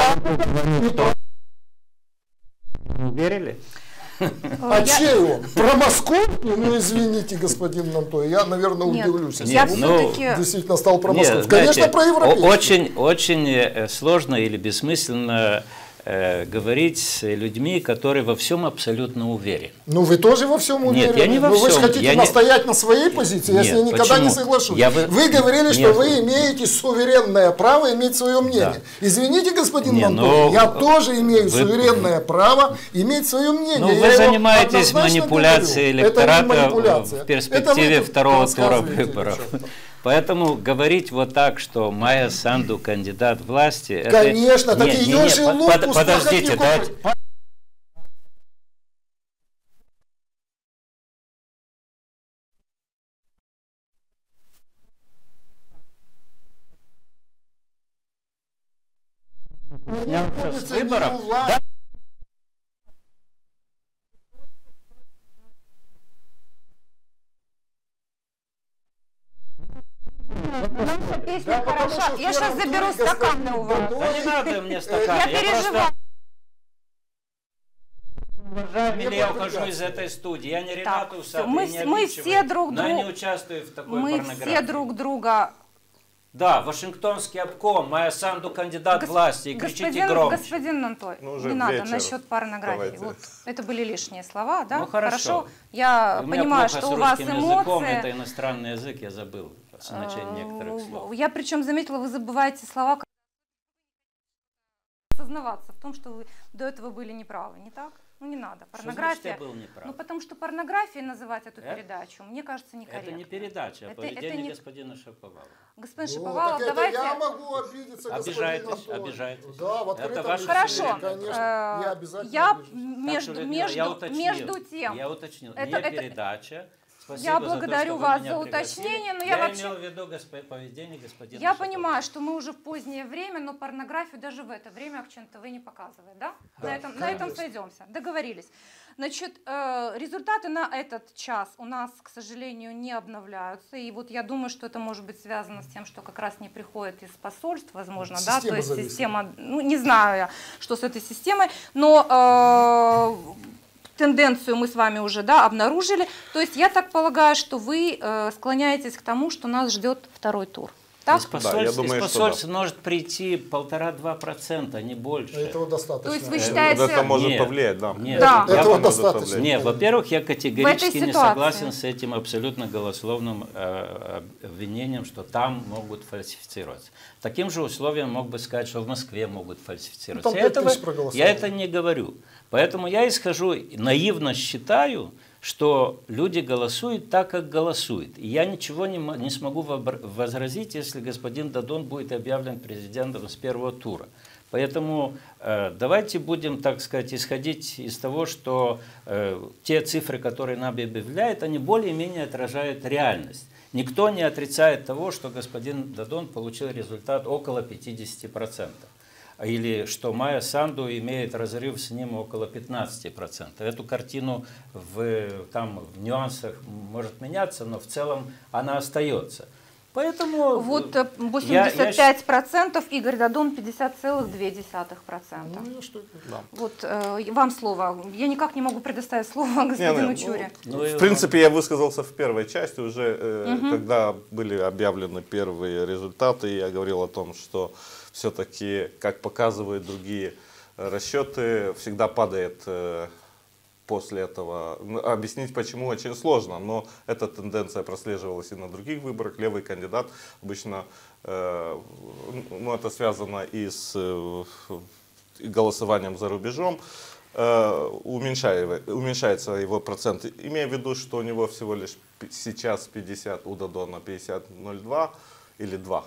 Верили? А чей он? Про Москву? Ну, извините, господин Нантой, я, наверное, удивлюсь. Я все-таки... Действительно стал про Москву. Конечно, про европейский. Очень сложно или бессмысленно говорить с людьми, которые во всем абсолютно уверены. Ну, вы тоже во всем уверены? Нет, я не во всем. Вы же хотите настоять на своей позиции, Нет, я с ней никогда почему? не соглашусь. Вы говорили, что Нет. вы имеете суверенное право иметь свое мнение. Да. Извините, господин Не, Мантуров, но я тоже имею вы- суверенное право иметь свое мнение. Ну, Я вы его занимаетесь однозначно манипуляцией говорю. Это не электората манипуляция. в перспективе Это вы тут второго тура рассказываете, выборов. что-то. Поэтому говорить вот так, что Майя Санду кандидат власти... Конечно, это... так ее же лупу подождите, дайте... С выборов. Да. Песня хороша. Я сейчас заберу стаканы у вас. Да не надо мне стакан. Я переживаю. Или я ухожу из этой студии. Я не Ренату Усатый, мы все друг но я не друга... участвую в такой Мы порнографии. все друг друга... Да, Вашингтонский обком, Майя Санду кандидат власти, и кричите громче. Господин Антой, Ну, уже не надо вечер. насчет порнографии. Вот, это были лишние слова, да? Ну, хорошо. Я У меня понимаю, плохо что с у вас русским языком, эмоции. это иностранный язык, я забыл значение некоторых слов. Я причем заметила, вы забываете слова, как осознаваться в том, что вы до этого были неправы, не так? Ну не надо. Порнография. Что значит, я был неправ? Ну потому что порнографией называть эту передачу, мне кажется, некорректно. Это не передача, а поведение не... господина Шаповалова. Господин Шаповалов, давайте... Я могу обидеться, Обижайтесь, обижайтесь. Да, вот это ваше Хорошо. Конечно, я обязательно Я обижусь. между тем... Я уточнил, это, не передача. Спасибо я благодарю за то, вас что вы меня за уточнение, но я вообще... имел в виду поведение господина Я Шаповалова. понимаю, что мы уже в позднее время, но порнографию даже в это время Акчен ТВ не показывает, да? Да, на этом сойдемся, договорились. Значит, результаты на этот час у нас, к сожалению, не обновляются, и вот я думаю, что это может быть связано с тем, что как раз не приходит из посольств, возможно, Система да, то есть зависит. система, ну не знаю я, что с этой системой, но тенденцию мы с вами уже, да, обнаружили. То есть я так полагаю, что вы склоняетесь к тому, что нас ждет второй тур. Так? Из посольства может прийти 1,5–2%, не больше. Этого достаточно. То есть вы считаете... Это может повлиять, да. Нет, да. Этого достаточно. Нет, во-первых, я категорически не ситуации. согласен с этим абсолютно голословным обвинением, что там могут фальсифицироваться. Таким же условием мог бы сказать, что в Москве могут фальсифицироваться. Ну, я это не говорю. Поэтому я исхожу, наивно считаю, что люди голосуют так, как голосуют. И я ничего не смогу возразить, если господин Дадон будет объявлен президентом с первого тура. Поэтому давайте будем, так сказать, исходить из того, что те цифры, которые нам объявляют, они более-менее отражают реальность. Никто не отрицает того, что господин Дадон получил результат около 50%. Или что Майя Санду имеет разрыв с ним около 15%. Эту картину в нюансах может меняться, но в целом она остается. Поэтому вот 85%, Игорь Дадон 50,2%. Ну, что это? Да. Вот вам слово. Я никак не могу предоставить слово господину Чуре. В принципе, я высказался в первой части уже, когда были объявлены первые результаты, я говорил о том, что все-таки, как показывают другие расчеты, всегда падает после этого. Объяснить почему очень сложно, но эта тенденция прослеживалась и на других выборах. Левый кандидат обычно, это связано и с голосованием за рубежом, уменьшается его процент, имея в виду, что у него всего лишь сейчас 50, у Дадона 50,02 или 2,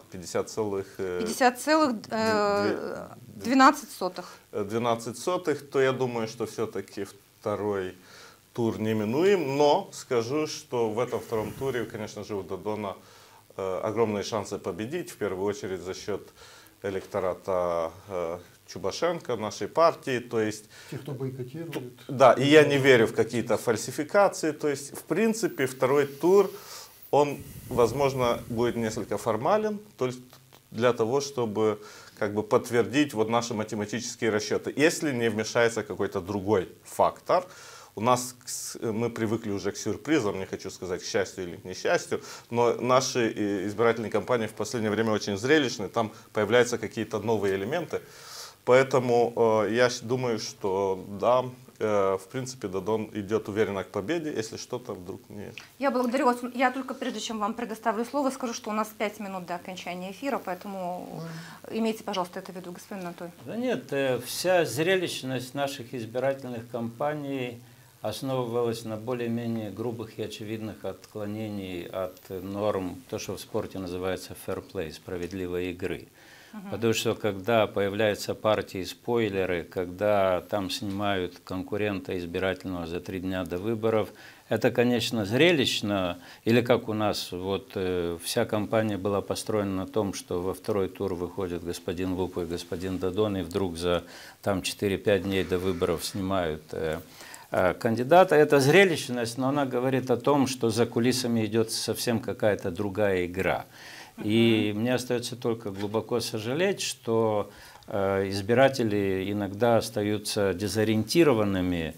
50,12, то я думаю, что все-таки второй тур неминуем, но скажу, что в этом втором туре, конечно же, у Дадона огромные шансы победить, в первую очередь за счет электората Чубашенко, нашей партии, то есть... Те, кто бойкотирует. Да, и я не верю в какие-то фальсификации, то есть, в принципе, второй тур, он, возможно, будет несколько формален, то есть для того, чтобы как бы подтвердить вот наши математические расчеты. Если не вмешается какой-то другой фактор, у нас, мы привыкли уже к сюрпризам, не хочу сказать, к счастью или к несчастью, но наши избирательные кампании в последнее время очень зрелищные, там появляются какие-то новые элементы. Поэтому я думаю, что да, в принципе, Дадон идет уверенно к победе, если что-то вдруг не... Я благодарю вас. Я только прежде чем вам предоставлю слово, скажу, что у нас 5 минут до окончания эфира, поэтому имейте, пожалуйста, это в виду, господин Анатолий. Да нет, вся зрелищность наших избирательных кампаний основывалась на более-менее грубых и очевидных отклонений от норм, то, что в спорте называется fair play, справедливой игры. Потому что когда появляются партии-спойлеры, когда там снимают конкурента избирательного за 3 дня до выборов, это, конечно, зрелищно. Или как у нас, вот вся кампания была построена на том, что во второй тур выходит господин Лупа и господин Дадон, и вдруг за там 4-5 дней до выборов снимают кандидата. Это зрелищность, но она говорит о том, что за кулисами идет совсем какая-то другая игра. И мне остается только глубоко сожалеть, что избиратели иногда остаются дезориентированными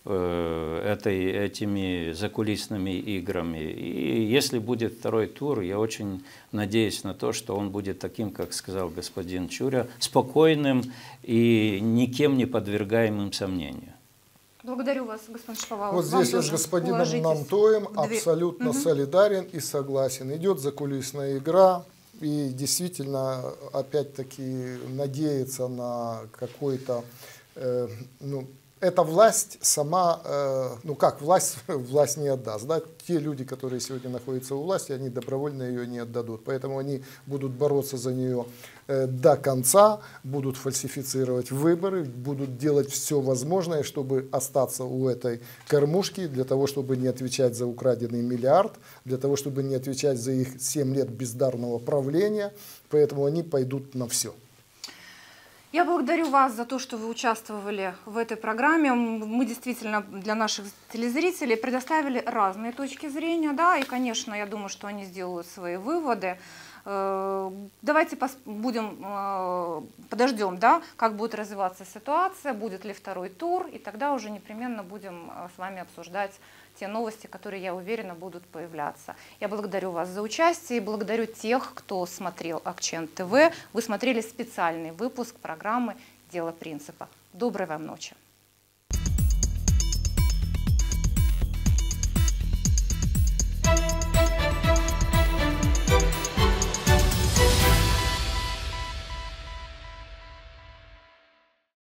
этими закулисными играми. И если будет второй тур, я очень надеюсь на то, что он будет таким, как сказал господин Чуря, спокойным и никем не подвергаемым сомнению. Благодарю вас, господин Шаповалов. Вот здесь я с господином Нантоем абсолютно солидарен и согласен. Идет закулисная игра, и действительно, опять-таки, надеяться на какой-то... эта власть сама, власть не отдаст. Да? Те люди, которые сегодня находятся у власти, они добровольно ее не отдадут. Поэтому они будут бороться за нее до конца, будут фальсифицировать выборы, будут делать все возможное, чтобы остаться у этой кормушки, для того, чтобы не отвечать за украденный миллиард, для того, чтобы не отвечать за их 7 лет бездарного правления. Поэтому они пойдут на все. Я благодарю вас за то, что вы участвовали в этой программе. Мы действительно для наших телезрителей предоставили разные точки зрения, да, и, конечно, я думаю, что они сделают свои выводы. Давайте подождем, да, как будет развиваться ситуация, будет ли второй тур, и тогда уже непременно будем с вами обсуждать те новости, которые, я уверена, будут появляться. Я благодарю вас за участие и благодарю тех, кто смотрел Акчен ТВ. Вы смотрели специальный выпуск программы «Дело принципа». Доброй вам ночи.